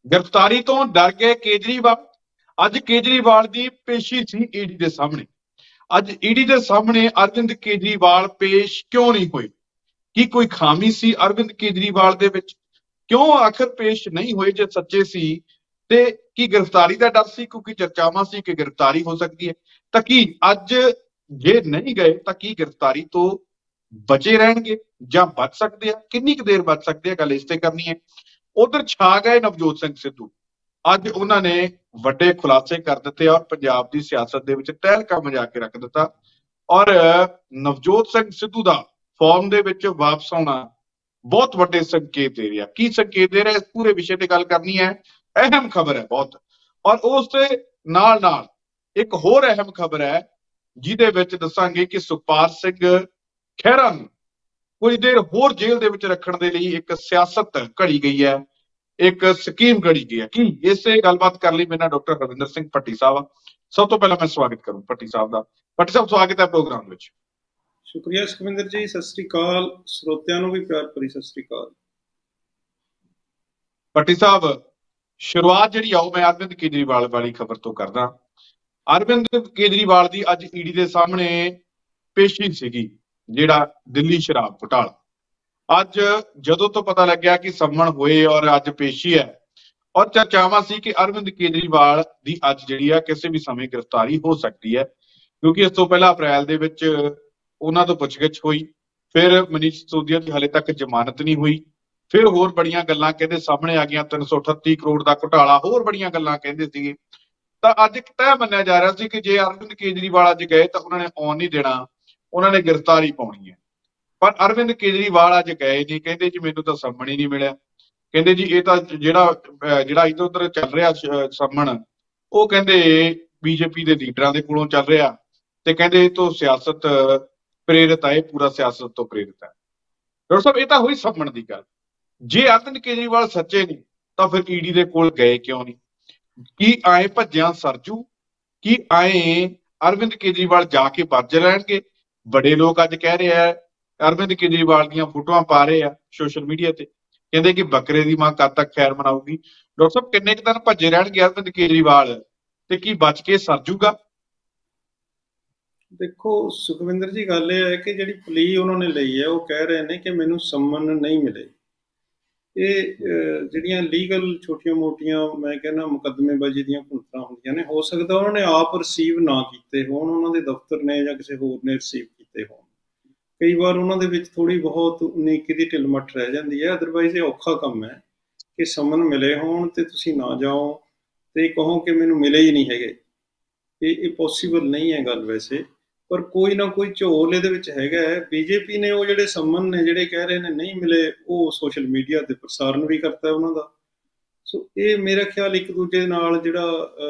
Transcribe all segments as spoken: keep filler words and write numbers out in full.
गिरफ्तारी तो डर गए केजरीवाल। अज केजरीवाल की पेशी सी ईडी के सामने। अज ईडी के सामने अरविंद केजरीवाल पेश क्यों नहीं हुए? की कोई खामी सी अरविंद केजरीवाल दे विच? क्यों आखिर पेश नहीं हुए जे सच्चे सी? ते की गिरफ्तारी का डर सी क्योंकि चर्चावां सी कि गिरफ्तारी हो सकती है? तां की अज जे नहीं गए तां की गिरफ्तारी तो बचे रहणगे जां बच सकते हैं? किन्नी क देर बच सकते हैं? गल इस ते करनी है। उधर छा गए नवजोत सिंह सिद्धू। अज उन्होंने वड्डे खुलासे कर दिते और पंजाब की सियासत दे विच तहलका मचा के रख दिता। और नवजोत सिंह सिद्धू का फॉर्म दे विच वापस आना बहुत वड्डे संकेत दे रहा। की संकेत दे रहा? इस पूरे विषय ते गल करनी है। अहम खबर है बहुत। और उस नाल नाल एक होर अहम खबर है जिहदे विच दसांगे कि सुखपाल सिंह खैहरा नूं कुछ देर होर जेल दे विच रखण दे लई एक सियासत घड़ी गई है, एक स्कीम घड़ी गई है। कि इसे गलबात कर ली मेरे डॉक्टर हरविंदर सिंह भट्टी साहब। सब तो पहला मैं स्वागत करूं भट्टी साहब का। भट्टी साहब स्वागत है प्रोग्राम विच। शुक्रिया सुखविंदर जी, सत श्री अकाल। श्रोतिਆਂ ਨੂੰ भी प्यार भरी सत श्री अकाल। भट्टी साहब शुरुआत जिहड़ी आओ मैं अरविंद केजरीवाल वाली खबर तो करदा। अरविंद केजरीवाल की अज ईडी के सामने पेशी सीगी जिहड़ा दिल्ली शराब घोटाला। अज जदों तो पता लग्या कि सम्मन होए और अज पेशी है और चर्चावां सी कि अरविंद केजरीवाल की अज जिहड़ी है किसी भी समय गिरफ्तारी हो सकती है, क्योंकि इस तो पहला अप्रैल दे विच उन्हां तों पुछगिछ हुई। फिर मनीष सिसोदिया की हाले तक जमानत नहीं हुई। फिर होर बड़ियां गल्लां कहंदे सामने आ गईयां, तीन सौ अठत्ती करोड़ का घोटाला, होर बड़ियां गल्लां कहंदे सीगे। तां अज तय मन्निया जा रहा सी कि जे अरविंद केजरीवाल अज गए तो उन्होंने आउण नहीं देना, उन्होंने गिरफ्तारी पाउणी है। पर अरविंद केजरीवाल अज गए नहीं, कहंदे जी मैनूं तां सम्मन ही नहीं मिलिया। कहंदे जी ये तां जिहड़ा जिहड़ा इधर उधर चल रहा सम्मन वो कहंदे बीजेपी के लीडरां दे कोलों चल रहा ते कहंदे इह तों सियासत प्रेरित है, पूरा सियासत तो प्रेरित है। डॉक्टर साहब ये तो हुई सम्मन की गल। जे अरविंद केजरीवाल सच्चे नहीं तो फिर ईडी के कोल गए क्यों नहीं? की आए भज्जियां सरजू? की आए अरविंद केजरीवाल जाके बच लैणगे? बड़े लोग अज कह रहे हैं अरविंद केजरीवाल दीयां फोटोआं पा रहे हैं सोशल मीडिया ते, कहंदे कि बकरे की मां कद तक खैर मनाऊगी। डॉक्टर साहब किन्ने क दिन भज्जे रहणगे अरविंद केजरीवाल ते की बच के सरजूगा? देखो सुखविंदर जी, गल यह है कि जी प्ली उन्होंने ली है वो कह रहे हैं कि मैनू सम्मन नहीं मिले। ये जिहड़ियां लीगल छोटिया मोटिया मैं कहना मुकदमेबाजी दीयां भुनतां होंदियां ने, हो सकता उन्होंने आप रिसीव ना कीते होण, उन्होंने दफ्तर ने या किसी होर ने रिसीव कीते होण। कई बार उन्होंने विच थोड़ी बहुत उन्नीकी दी ढिलमट रह जाती है। अदरवाइज ये औखा काम है कि सम्मन मिले होण ते तुसीं ना जाओ ते कहो कि मैनू मिले ही नहीं हैगे। ये पॉसीबल नहीं है गल वैसे, पर कोई ना कोई झोल इहदे विच हैगा है। बीजेपी ने वो जिहड़े सम्मन ने जिहड़े कह रहे ने नहीं मिले, वो सोशल मीडिया ते प्रसारण भी करता है उन्हां दा। सो ये मेरा ख्याल एक दूजे नाल जिहड़ा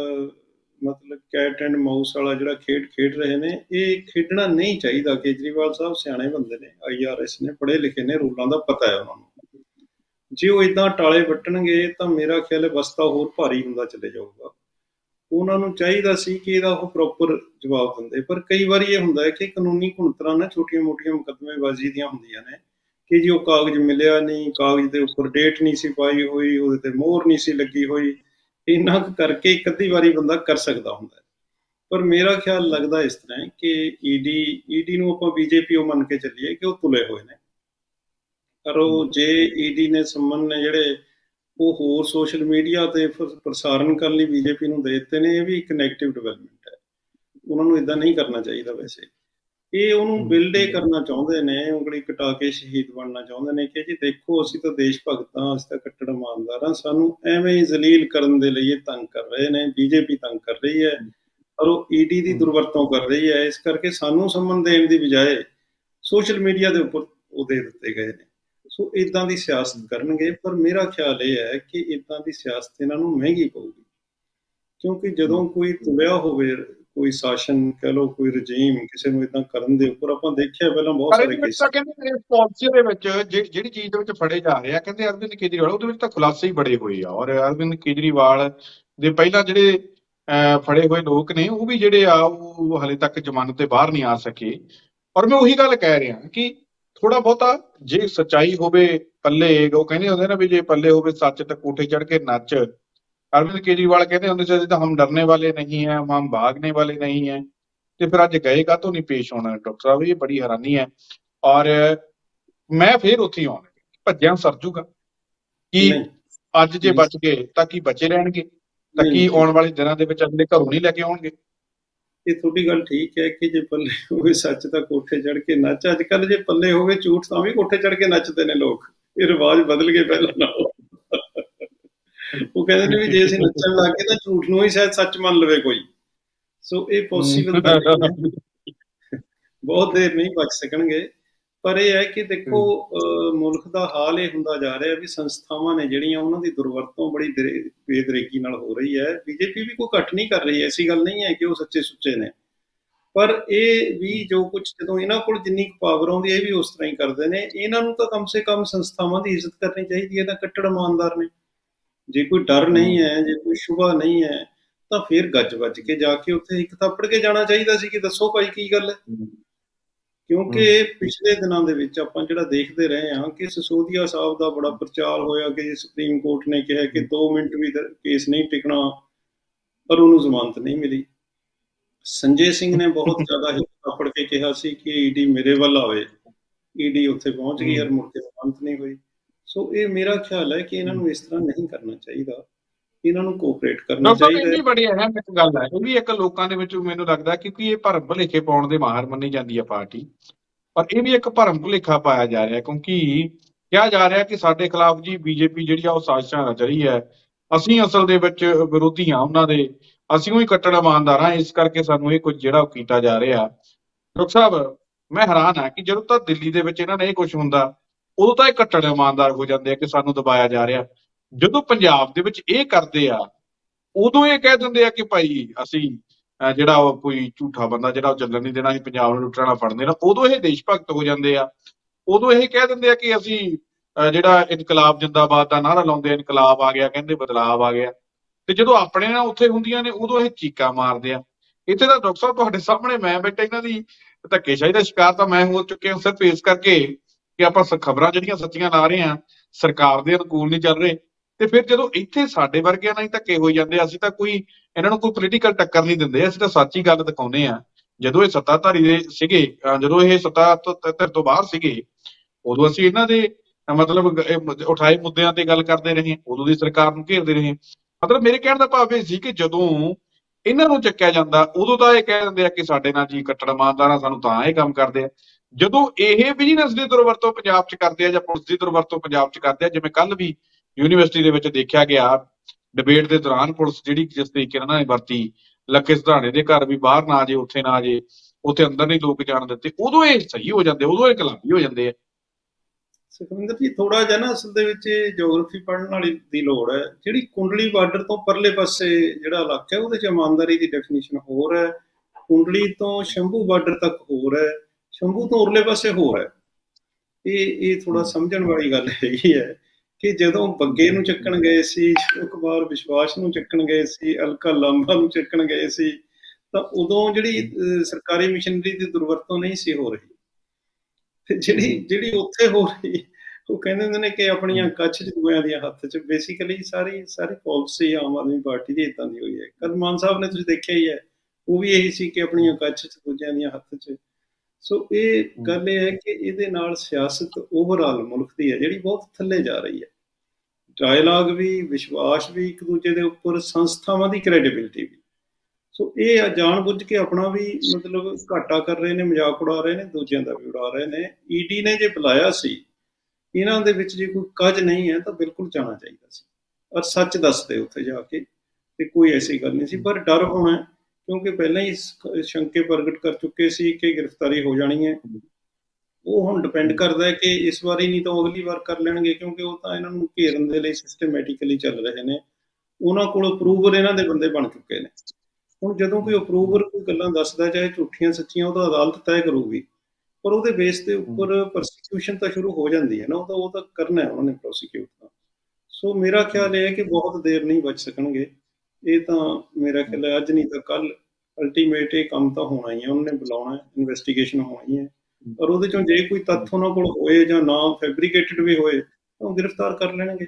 मतलब कैट एंड माउस वाला जिहड़ा खेड खेड रहे ने, ये खेडना नहीं चाहिए। केजरीवाल साहब सियाणे बंदे ने, आई आर एस ने, पढ़े लिखे ने, रूलों का पता है उन्होंने। जे वो इदां टाले वट्टणगे तो मेरा ख्याल है बस्ता होर भारी हुंदा चले जाऊगा। उन्होंने चाहिए सी कि इहदा वो प्रॉपर जवाब दिंदे। पर कई बार ये हुंदा है कि कानूनी घुणतरां ना छोटिया मोटिया मुकदमेबाजी दियां हुंदियां ने कि जी वो कागज मिलिया नहीं, कागज के उपर डेट नहीं सी पाई हुई, उहदे ते मोहर नहीं सी लगी हुई, इन्ना करके एक अद्धी वारी बंदा कर सकता हुंदा। पर मेरा ख्याल लगता इस तरह कि ईडी ईडी नूं आपां बीजेपी वो मन के चलीए कि वो तुले हुए ने। पर वो जे ईडी ने सम्मन ने जिहड़े वो होर सोशल मीडिया ते प्रसारण करने लई बीजेपी नूं दे दित्ते ने, ये भी एक नैगेटिव डिवेलपमेंट है। उन्होंने इदां नहीं करना चाहिए। वैसे ये उन्होंने बिल्डे करना चाहते हैं, उंगली कटा के शहीद बनना चाहते हैं कि जी देखो असीं तो देश भगत हाँ, असीं तो कट्टर ईमानदार हाँ, सानूं एवें ही जलील करन दे लई तंग कर रहे हैं, बीजेपी तंग कर रही है और वो ईडी की दुरवरतों कर रही है। इस करके सानूं सम्मन देण दी बजाए सोशल मीडिया के उपर वो दे दिते गए हैं। सो इदां दी सियासत करनगे। पर मेरा ख्याल ये है कि इदां दी सियासत इन्हां नूं महंगी पऊगी, क्योंकि जदों कोई तुलिया होवे कोई शासन कह लो, कोई रजीम किसी नूं इदां करन दे उपर आपां देखिआ पहलां बहुत सारे केस कहंदे इस पॉलिसी दे विच जिहड़ी चीज़ दे विच फड़े जा रहे आ, कहंदे अरविंद केजरीवाल ਉਹਦੇ ਵਿੱਚ ਤਾਂ ਖੁਲਾਸੇ ਹੀ ਬੜੇ ਹੋਏ ਆ। ਔਰ ਅਰਵਿੰਦ ਕੇਜਰੀਵਾਲ ਦੇ ਪਹਿਲਾਂ ਜਿਹੜੇ ਫੜੇ ਹੋਏ ਲੋਕ ਨੇ ਉਹ ਵੀ ਜਿਹੜੇ ਆ ਉਹ ਹਲੇ ਤੱਕ ਜ਼ਮਾਨਤ ਤੇ ਬਾਹਰ ਨਹੀਂ ਆ ਸਕੇ। ਔਰ ਮੈਂ ਉਹੀ ਗੱਲ ਕਹਿ ਰਿਹਾ ਕਿ ਥੋੜਾ ਬਹੁਤਾ ਜੇ ਸੱਚਾਈ ਹੋਵੇ ਪੱਲੇ, ਉਹ ਕਹਿੰਦੇ ਹੁੰਦੇ ਨਾ ਵੀ ਜੇ ਪੱਲੇ ਹੋਵੇ ਸੱਚ ਤਾਂ ਕੋਠੇ ਚੜ ਕੇ ਨੱਚ, अरविंद केजरीवाल कहते होंगे थे हम डरने वाले नहीं हैं, हम भागने वाले नहीं हैं, तो फिर अज गए का तो नहीं पेश होना डॉक्टर साहब, ये बड़ी हैरानी है। और मैं फिर उत्थे आना भज्या सर जूगा कि अज जे बच गए तो की बचे रहणगे, तो की आने वाले दिनों के अगले घरों नहीं लैके आउणगे। ये थोड़ी गल ठीक है कि जे पल्ले होवे सच तां कोठे चढ़ के नच, अजकल जे पल्ले होवे झूठ तां भी कोठे चढ़ के नचदे ने लोग, ये रिवाज बदल गए पहला नालों। वो कहते ने भी जे असीं नच्चण लग गए तां झूठ नूं ही शायद सच मान लवे कोई। सो ये पॉसिबल तां नहीं है, बहुत देर नहीं बच सकणगे। पर यह है कि देखो मुल्क का हाल यह हुंदा जा रहा है भी संस्थावां ने जिहड़ियां उन्हां दी दुरवरतों बड़ी बेदरेगी नाल हो रही है। बीजेपी भी कोई घट नहीं कर रही, ऐसी गल नहीं है कि वो सच्चे सुच्चे ने, पर यह भी जो कुछ जो इन्हां कोल जिन्नी पावर आउंदी है भी उस तरह ही करते हैं। इन्हां नूं तां कम से कम संस्थावां दी इज्जत करनी चाहिए, तां कट्टड़ ईमानदार ने। जे कोई डर नहीं है, जे कोई शुभा नहीं है, तो फिर गज वज के जाके उत्थे एक थप्पड़ के जाना चाहिए सी कि दसो भाई की गल है। क्योंकि पिछले दिनों के विच आपां जिहड़ा देखते रहे हैं कि सिसोदिया साहब का बड़ा प्रचार होया कि सुप्रीम कोर्ट ने कहा कि दो मिनट भी केस नहीं टिकना, पर उन्होंने जमानत नहीं मिली। संजय सिंह ने बहुत ज्यादा हिस्सा पड़ के कहा सी कि ईडी मेरे वाल आवे, ईडी उत्थे पहुंच गई और मुड़ के जमानत नहीं हुई। सो ये मेरा ख्याल है कि इन्होंने इस तरह नहीं करना चाहिए, इन्होंने कोऑपरेट करना चाहिए। ये बड़ी अहम एक गल है, ये भी एक लोगों के विच मैनूं लगदा क्योंकि ये भरम भुलेखे पाउण दे माहिर मन्नी जाती है पार्टी, पर यह भी एक भरम भुलेखा पाया जा रहा है क्योंकि कहा जा रहा है कि साडे खिलाफ जी बीजेपी जिहड़ी आ साजिशां रच रही है, असीं असल दे विच विरोधी हां उन्हां दे, असीं ही कट्टड़ ईमानदार हां, इस करके सानूं ये कुछ जिहड़ा कीता जा रहा। डॉक्टर साहब मैं हैरान हां कि जदों तक दिल्ली दे विच इन्हां ने कुछ हुंदा उदों तां ये कट्टड़ ईमानदार हो जांदे आ कि सानूं दबाया जा रहा। जदों पंजाब दे विच इह करदे आ उदों ये कह दिंदे आ कि भाई असीं ਜਿਹੜਾ ਕੋਈ ਝੂਠਾ ਬੰਦਾ ਜਿਹੜਾ ਚੱਲਣ ਨਹੀਂ ਦੇਣਾ, ਅਸੀਂ ਪੰਜਾਬ ਨੂੰ ਲੁੱਟਣਾ ਫੜਨੇ ਨਾ, ਉਦੋਂ ਇਹ ਦੇਸ਼ ਭਗਤ ਹੋ ਜਾਂਦੇ ਆ। ਉਦੋਂ ਇਹ ਕਹਿ ਦਿੰਦੇ ਆ ਕਿ ਅਸੀਂ ਜਿਹੜਾ ਇਨਕਲਾਬ ਜਿੰਦਾਬਾਦ ਦਾ ਨਾਰਾ ਲਾਉਂਦੇ ਆ, ਇਨਕਲਾਬ ਆ ਗਿਆ, ਕਹਿੰਦੇ ਬਦਲਾਵ ਆ ਗਿਆ, ਤੇ ਜਦੋਂ ਆਪਣੇ ਨਾਲ ਉੱਥੇ ਹੁੰਦੀਆਂ ਨੇ ਉਦੋਂ ਇਹ ਚੀਕਾਂ ਮਾਰਦੇ ਆ। ਇੱਥੇ ਤਾਂ ਡਾਕਟਰ ਸਾਹਿਬ ਤੁਹਾਡੇ ਸਾਹਮਣੇ ਮੈਂ ਬੈਠਾ, ਇਹਨਾਂ ਦੀ ਧੱਕੇਸ਼ਾਹੀ ਦਾ ਸ਼ਿਕਾਰ ਤਾਂ ਮੈਂ ਹੋ ਚੁੱਕਿਆ ਸਿਰਫ ਇਸ ਕਰਕੇ ਕਿ ਆਪਾਂ ਖਬਰਾਂ ਜਿਹੜੀਆਂ ਸੱਚੀਆਂ ਲਾ ਰਹੇ ਹਾਂ ਸਰਕਾਰ ਦੇ ਅਨੁਕੂਲ ਨਹੀਂ ਚੱਲ ਰਹੇ, ਤੇ ਫਿਰ ਜਦੋਂ ਇੱਥੇ ਸਾਡੇ ਵਰਗਿਆਂ ਨਾਲ ਹੀ ਧੱਕੇ ਹੋਈ ਜਾਂਦੇ, ਅਸੀਂ ਤਾਂ ਕੋਈ ਇਹਨਾਂ ਨੂੰ ਕੋਈ ਪੋਲੀਟੀਕਲ ਟੱਕਰ ਨਹੀਂ ਦਿੰਦੇ, ਅਸੀਂ ਤਾਂ ਸੱਚ ਹੀ ਗੱਲ ਦਿਖਾਉਂਦੇ ਆ। ਜਦੋਂ ਇਹ ਸੱਤਾਧਾਰੀ ਦੇ ਸੀਗੇ, ਜਦੋਂ ਇਹ ਸੱਤਾ ਧਿਰ ਤੋਂ ਬਾਹਰ ਸੀਗੇ, ਉਦੋਂ ਅਸੀਂ ਇਹਨਾਂ ਦੇ ਮਤਲਬ ਉਠਾਏ ਮੁੱਦਿਆਂ ਤੇ ਗੱਲ ਕਰਦੇ ਰਹੇ, ਉਦੋਂ ਦੀ ਸਰਕਾਰ ਨੂੰ ਘੇਰਦੇ ਰਹੇ। ਮਤਲਬ ਮੇਰੇ ਕਹਿਣ ਦਾ ਭਾਵ ਇਹ ਸੀ ਕਿ ਜਦੋਂ ਇਹਨਾਂ ਨੂੰ ਚੱਕਿਆ ਜਾਂਦਾ ਉਦੋਂ ਤਾਂ ਇਹ ਕਹਿ ਦਿੰਦੇ ਆ ਕਿ ਸਾਡੇ ਨਾਲ ਜੀ ਕੱਟੜ ਇਮਾਨਦਾਰ ਆ, ਸਾਨੂੰ ਤਾਂ ਇਹ ਕੰਮ ਕਰਦੇ ਆ। ਜਦੋਂ ਇਹ ਬਿਜ਼ਨਸ ਦੀ ਦੁਰਵਰਤੋਂ ਪੰਜਾਬ 'ਚ ਕਰਦੇ ਆ ਜਾਂ ਪੁਲਿਸ ਦੀ ਦੁਰਵਰਤੋਂ ਪੰਜਾਬ 'ਚ ਕਰਦੇ ਆ, ਜਿਵੇਂ ਕੱਲ ਵੀ यूनिवर्सिटी ਦੇ ਵਿੱਚ ਦੇਖਿਆ ਗਿਆ ਡਿਬੇਟ ਦੇ ਦੌਰਾਨ ਪੁਲਿਸ ਜਿਹੜੀ ਜਿਸ ਤਰੀਕੇ ਨਾਲ ਵਰਤੀ, ਲੱਖੇ ਸਿਧਾਣੇ ਦੇ ਘਰ ਵੀ ਬਾਹਰ ਨਾ ਜੇ, ਉੱਥੇ ਨਾ ਜੇ, ਉੱਥੇ ਅੰਦਰ ਨਹੀਂ ਲੋਕ ਜਾਣ ਦਿੱਤੇ, ਉਦੋਂ ਇਹ ਸਹੀ ਹੋ ਜਾਂਦੇ, ਉਦੋਂ ਇਹ ਗੁਲਾਮੀ ਹੋ ਜਾਂਦੇ ਆ। ਸੁਖਵਿੰਦਰ ਜੀ ਥੋੜਾ ਜਿਹਾ ਨਾ ਅਸਲ ਦੇ ਵਿੱਚ ਜਿਓਗ੍ਰਾਫੀ ਪੜ੍ਹਨ ਵਾਲੀ ਦੀ ਲੋੜ ਹੈ। ਜਿਹੜੀ ਕੁੰਡਲੀ ਬਾਰਡਰ ਤੋਂ ਪਰਲੇ ਪਾਸੇ ਜਿਹੜਾ ਇਲਾਕਾ ਹੈ ਉਹਦੇ 'ਚ ਇਮਾਨਦਾਰੀ ਦੀ ਡੈਫੀਨੇਸ਼ਨ ਹੋਰ ਹੈ, ਕੁੰਡਲੀ ਤੋਂ ਸ਼ੰਭੂ ਬਾਰਡਰ ਤੱਕ ਹੋਰ ਹੈ, ਸ਼ੰਭੂ ਤੋਂ ਉਰਲੇ ਪਾਸੇ ਹੋਰ ਹੈ। ਇਹ ਇਹ ਥੋੜਾ ਸਮਝਣ ਵਾਲੀ ਗੱਲ ਹੈਗੀ ਹੈ ਕਿ ਜਦੋਂ ਬੱਗੇ ਨੂੰ ਚੱਕਣ ਗਏ ਸੀ, ਕੁਮਾਰ ਵਿਸ਼ਵਾਸ ਨੂੰ ਚੱਕਣ ਗਏ ਸੀ, ਅਲਕਾ ਲਾਂਬਾ ਨੂੰ ਚੱਕਣ ਗਏ ਸੀ, ਤਾਂ ਉਦੋਂ ਜਿਹੜੀ ਸਰਕਾਰੀ ਮਸ਼ੀਨਰੀ ਦੀ ਦੁਰਵਰਤੋਂ ਨਹੀਂ ਸੀ ਹੋ ਰਹੀ, ਤੇ ਜਿਹੜੀ ਜਿਹੜੀ ਉੱਥੇ ਹੋ ਰਹੀ ਉਹ ਕਹਿੰਦੇ ਹੁੰਦੇ ਨੇ ਕਿ ਆਪਣੀਆਂ ਕੱਛ ਦੂਜਿਆਂ ਦੀਆਂ ਹੱਥ 'ਚ। ਬੇਸਿਕਲੀ ਸਾਰੀ ਸਾਰੀ ਪਾਲਿਸੀ ਆਮ ਆਦਮੀ ਪਾਰਟੀ ਦੀ ਇੱਦਾਂ ਦੀ ਹੋਈ ਹੈ। ਕੱਲ੍ਹ ਮਾਨ ਸਾਹਿਬ ਨੇ ਤੁਸੀਂ ਦੇਖਿਆ ਹੀ ਹੈ, ਉਹ ਵੀ ਇਹੀ ਸੀ ਕਿ ਆਪਣੀਆਂ ਕੱਛ 'ਚ ਦੂਜਿਆਂ ਦੀਆਂ ਹੱਥ 'ਚ। ਸੋ ਇਹ ਗੱਲ ਇਹ ਹੈ ਕਿ ਇਹਦੇ ਨਾਲ ਸਿਆਸਤ ਓਵਰਆਲ ਮੁਲਕ ਦੀ ਹੈ ਜਿਹੜੀ ਬਹੁਤ ਥੱਲੇ ਜਾ ਰਹੀ ਹੈ। ਡਾਇਲਾਗ ਵੀ, ਵਿਸ਼ਵਾਸ ਵੀ ਇੱਕ ਦੂਜੇ ਦੇ ਉੱਪਰ, ਸੰਸਥਾਵਾਂ ਦੀ ਕ੍ਰੈਡੀਬਿਲਿਟੀ ਵੀ। ਸੋ ਇਹ ਜਾਣ ਬੁੱਝ ਕੇ ਆਪਣਾ ਵੀ ਮਤਲਬ ਘਾਟਾ ਕਰ ਰਹੇ ਨੇ, ਮਜ਼ਾਕ ਉਡਾ ਰਹੇ ਨੇ, ਦੂਜਿਆਂ ਦਾ ਵੀ ਉਡਾ ਰਹੇ ਨੇ। ਈਡੀ ਨੇ ਜੇ ਬੁਲਾਇਆ ਸੀ, ਇਹਨਾਂ ਦੇ ਵਿੱਚ ਜੇ ਕੋਈ ਕੱਜ ਨਹੀਂ ਹੈ ਤਾਂ ਬਿਲਕੁਲ ਜਾਣਾ ਚਾਹੀਦਾ ਸੀ ਔਰ ਸੱਚ ਦੱਸਦੇ ਉੱਥੇ ਜਾ ਕੇ, ਤੇ ਕੋਈ ਐਸੀ ਗੱਲ ਨਹੀਂ ਸੀ। ਪਰ ਡਰ ਹੋਣਾ ਕਿਉਂਕਿ ਪਹਿਲਾਂ ਹੀ ਸ਼ੰਕੇ ਪ੍ਰਗਟ ਕਰ ਚੁੱਕੇ ਸੀ ਕਿ ਗ੍ਰਿਫਤਾਰੀ ਹੋ ਜਾਣੀ ਹੈ। ਉਹ ਹੁਣ ਡਿਪੈਂਡ ਕਰਦਾ ਹੈ ਕਿ ਇਸ ਵਾਰੀ ਨਹੀਂ ਤਾਂ ਅਗਲੀ ਵਾਰ ਕਰ ਲੈਣਗੇ, ਕਿਉਂਕਿ ਉਹ ਤਾਂ ਇਹਨਾਂ ਨੂੰ ਘੇਰਨ ਦੇ ਲਈ ਸਿਸਟਮੈਟਿਕਲੀ ਚੱਲ ਰਹੇ ਨੇ। ਉਹਨਾਂ ਕੋਲ ਅਪਰੂਵਰ ਇਹਨਾਂ ਦੇ ਬੰਦੇ ਬਣ ਚੁੱਕੇ ਨੇ। ਹੁਣ ਜਦੋਂ ਕੋਈ ਅਪਰੂਵਰ ਕੋਈ ਗੱਲਾਂ ਦੱਸਦਾ, ਚਾਹੇ ਝੂਠੀਆਂ ਸੱਚੀਆਂ, ਉਹ ਤਾਂ ਅਦਾਲਤ ਤੈਅ ਕਰੂਗੀ, ਪਰ ਉਹਦੇ ਬੇਸ ਦੇ ਉੱਪਰ ਪ੍ਰੋਸੀਕਿਊਸ਼ਨ ਤਾਂ ਸ਼ੁਰੂ ਹੋ ਜਾਂਦੀ ਹੈ ਨਾ, ਉਹ ਤਾਂ ਉਹ ਤਾਂ ਕਰਨਾ ਹੈ ਉਹਨਾਂ ਨੇ ਪ੍ਰੋਸੀਕਿਊਟ ਤਾਂ। ਸੋ ਮੇਰਾ ਖਿਆਲ ਇਹ ਹੈ ਕਿ ਬਹੁਤ ਦੇਰ ਨਹੀਂ ਬਚ ਸਕਣਗੇ ਇਹ ਤਾਂ। ਮੇਰਾ ਖਿਆਲ ਹੈ ਅੱਜ ਨਹੀਂ ਤਾਂ ਕੱਲ ਅਲਟੀਮੇਟ ਇਹ ਕੰਮ ਤਾਂ ਹੋਣਾ ਹੀ ਹੈ, ਉਹਨਾਂ ਨੇ ਬੁਲਾਉਣਾ, ਇਨਵੈਸਟੀਗੇਸ਼ਨ ਹੋਣੀ ਹੈ, ਔਰ ਉਹਦੇ ਚੋਂ ਜੇ ਕੋਈ ਤੱਥ ਉਹਨਾਂ ਕੋਲ ਹੋਏ ਜਾਂ ਨਾ ਫੈਬਰੀਕੇਟਡ ਵੀ ਹੋਏ ਤਾਂ ਉਹ ਗ੍ਰਿਫਤਾਰ ਕਰ ਲੈਣਗੇ।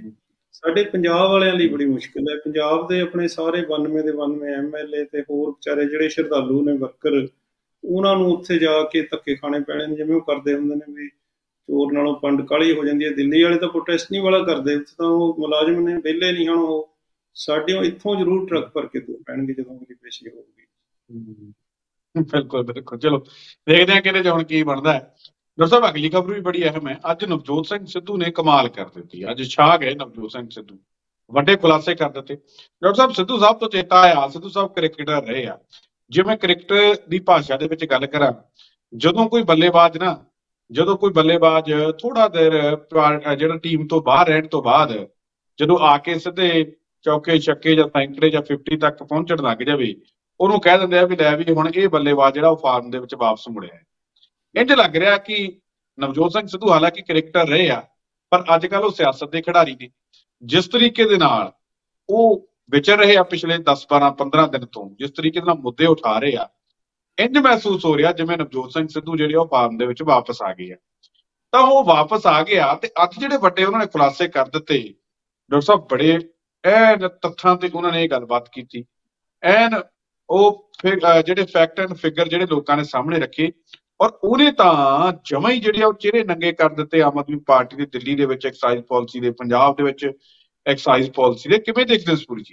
ਸਾਡੇ ਪੰਜਾਬ ਵਾਲਿਆਂ ਲਈ ਬੜੀ ਮੁਸ਼ਕਿਲ ਹੈ। ਪੰਜਾਬ ਦੇ ਆਪਣੇ ਸਾਰੇ ਬਾਨਵੇਂ ਦੇ ਬਾਨਵੇਂ ਐਮ ਐਲ ਏ ਤੇ ਹੋਰ ਵਿਚਾਰੇ ਜਿਹੜੇ ਸ਼ਰਧਾਲੂ ਨੇ ਵਰਕਰ, ਉਹਨਾਂ ਨੂੰ ਉੱਥੇ ਜਾ ਕੇ ਧੱਕੇ ਖਾਣੇ ਪੈਣੇ ਨੇ, ਜਿਵੇਂ ਉਹ ਕਰਦੇ ਹੁੰਦੇ ਨੇ ਵੀ ਚੋਰ ਨਾਲੋਂ ਪੰਡ ਕਾਲੀ ਹੋ ਜਾਂਦੀ ਹੈ। ਦਿੱਲੀ ਵਾਲੇ ਤਾਂ ਪ੍ਰੋਟੈਸਟ ਨਹੀਂ ਵਾਲਾ ਕਰਦੇ, ਉੱਥੇ ਤਾਂ ਉਹ ਮੁਲਾਜ਼ਮ ਨੇ, ਵਿਹਲੇ ਨਹੀਂ ਹਨ ਉਹ। ਸਾਡੇ ਇੱਥੋਂ ਜ਼ਰੂਰ ਟਰੱਕ ਭਰ ਕੇ ਤੁਰ ਪੈਣਗੇ ਜਦੋਂ ਉਹਦੀ ਪੇਸ਼ੀ ਹੋਊਗੀ। ਬਿਲਕੁਲ ਬਿਲਕੁਲ, ਚਲੋ ਦੇਖਦੇ ਹਾਂ ਕਿਹਦੇ ਚ ਹੁਣ ਕੀ ਬਣਦਾ ਹੈ। ਡਾਕਟਰ ਸਾਹਿਬ ਅਗਲੀ ਖਬਰ ਵੀ ਬੜੀ ਅਹਿਮ ਹੈ। ਅੱਜ ਨਵਜੋਤ ਸਿੰਘ ਸਿੱਧੂ ਨੇ ਕਮਾਲ ਕਰ ਦਿੱਤੀ, ਅੱਜ ਛਾ ਗਏ ਨਵਜੋਤ ਸਿੰਘ ਸਿੱਧੂ, ਵੱਡੇ ਖੁਲਾਸੇ ਕਰ ਦਿੱਤੇ। ਡਾਕਟਰ ਸਾਹਿਬ ਸਿੱਧੂ ਸਾਹਿਬ ਤੋਂ ਚੇਤਾ ਆਇਆ, ਸਿੱਧੂ ਸਾਹਿਬ ਕ੍ਰਿਕਟਰ ਰਹੇ ਆ। ਜੇ ਮੈਂ ਕ੍ਰਿਕਟ ਦੀ ਭਾਸ਼ਾ ਦੇ ਵਿੱਚ ਗੱਲ ਕਰਾਂ, ਜਦੋਂ ਕੋਈ ਬੱਲੇਬਾਜ਼ ਨਾ ਜਦੋਂ ਕੋਈ ਬੱਲੇਬਾਜ਼ ਥੋੜਾ ਦੇਰ ਜਿਹੜਾ ਟੀਮ ਤੋਂ ਬਾਹਰ ਰਹਿਣ ਤੋਂ ਬਾਅਦ ਜਦੋਂ ਆ ਕੇ ਸਿੱਧੇ ਚੌਕੇ ਛੱਕੇ ਜਾਂ ਸੈਂਕੜੇ ਜਾਂ ਫਿਫਟੀ ਤੱਕ ਪਹੁੰਚਣ ਲੱਗ ਜਾਵੇ, ਉਹਨੂੰ ਕਹਿ ਦਿੰਦੇ ਆ ਵੀ ਲੈ ਵੀ ਹੁਣ ਇਹ ਬੱਲੇਬਾਜ਼ ਜਿਹੜਾ ਉਹ ਫਾਰਮ ਦੇ ਵਿੱਚ ਵਾਪਸ ਮੁੜਿਆ ਹੈ। ਇੰਝ ਲੱਗ ਰਿਹਾ ਕਿ ਨਵਜੋਤ ਸਿੰਘ ਸਿੱਧੂ ਹਾਲਾਂਕਿ ਕ੍ਰਿਕਟਰ ਰਹੇ ਆ, ਪਰ ਅੱਜ ਕੱਲ੍ਹ ਉਹ ਸਿਆਸਤ ਦੇ ਖਿਡਾਰੀ ਨੇ। ਜਿਸ ਤਰੀਕੇ ਦੇ ਨਾਲ ਉਹ ਵਿਚਰ ਰਹੇ ਆ ਪਿਛਲੇ ਦਸ ਬਾਰਾਂ ਪੰਦਰਾਂ ਦਿਨ ਤੋਂ, ਜਿਸ ਤਰੀਕੇ ਨਾਲ ਮੁੱਦੇ ਉਠਾ ਰਹੇ ਆ, ਇੰਝ ਮਹਿਸੂਸ ਹੋ ਰਿਹਾ ਜਿਵੇਂ ਨਵਜੋਤ ਸਿੰਘ ਸਿੱਧੂ ਜਿਹੜੇ ਉਹ ਫਾਰਮ ਦੇ ਵਿੱਚ ਵਾਪਸ ਆ ਗਏ ਆ। ਤਾਂ ਉਹ ਵਾਪਸ ਆ ਗਿਆ ਤੇ ਅੱਜ ਜਿਹੜੇ ਵੱਡੇ ਉਹਨਾਂ ਨੇ ਖੁਲਾਸੇ ਕਰ ਦਿੱਤੇ, ਡਾਕਟਰ ਸਾਹਿਬ ਬੜੇ ਐਨ ਤੱਥਾਂ ਤੇ ਉਹਨਾਂ ਨੇ ਇਹ ਗੱਲਬਾਤ ਕੀਤੀ, ਐਨ ਉਹ ਜਿਹੜੇ ਫੈਕਟ ਐਂਡ ਫਿਗਰ ਜਿਹੜੇ ਲੋਕਾਂ ਨੇ ਸਾਹਮਣੇ ਰੱਖੇ, ਔਰ ਉਹਨੇ ਤਾਂ ਜਮਾਂ ਹੀ ਜਿਹੜੇ ਉਹ ਚਿਹਰੇ ਨੰਗੇ ਕਰ ਦਿੱਤੇ ਆਮ ਆਦਮੀ ਪਾਰਟੀ ਦੇ ਦਿੱਲੀ ਦੇ ਵਿੱਚ ਐਕਸਾਈਜ਼ ਪਾਲਿਸੀ ਦੇ, ਪੰਜਾਬ ਦੇ ਵਿੱਚ ਐਕਸਾਈਜ਼ ਪਾਲਿਸੀ ਦੇ। ਕਿਵੇਂ ਦੇਖਦੇ ਹੋ ਪੂਰੀ ਚੀਜ਼?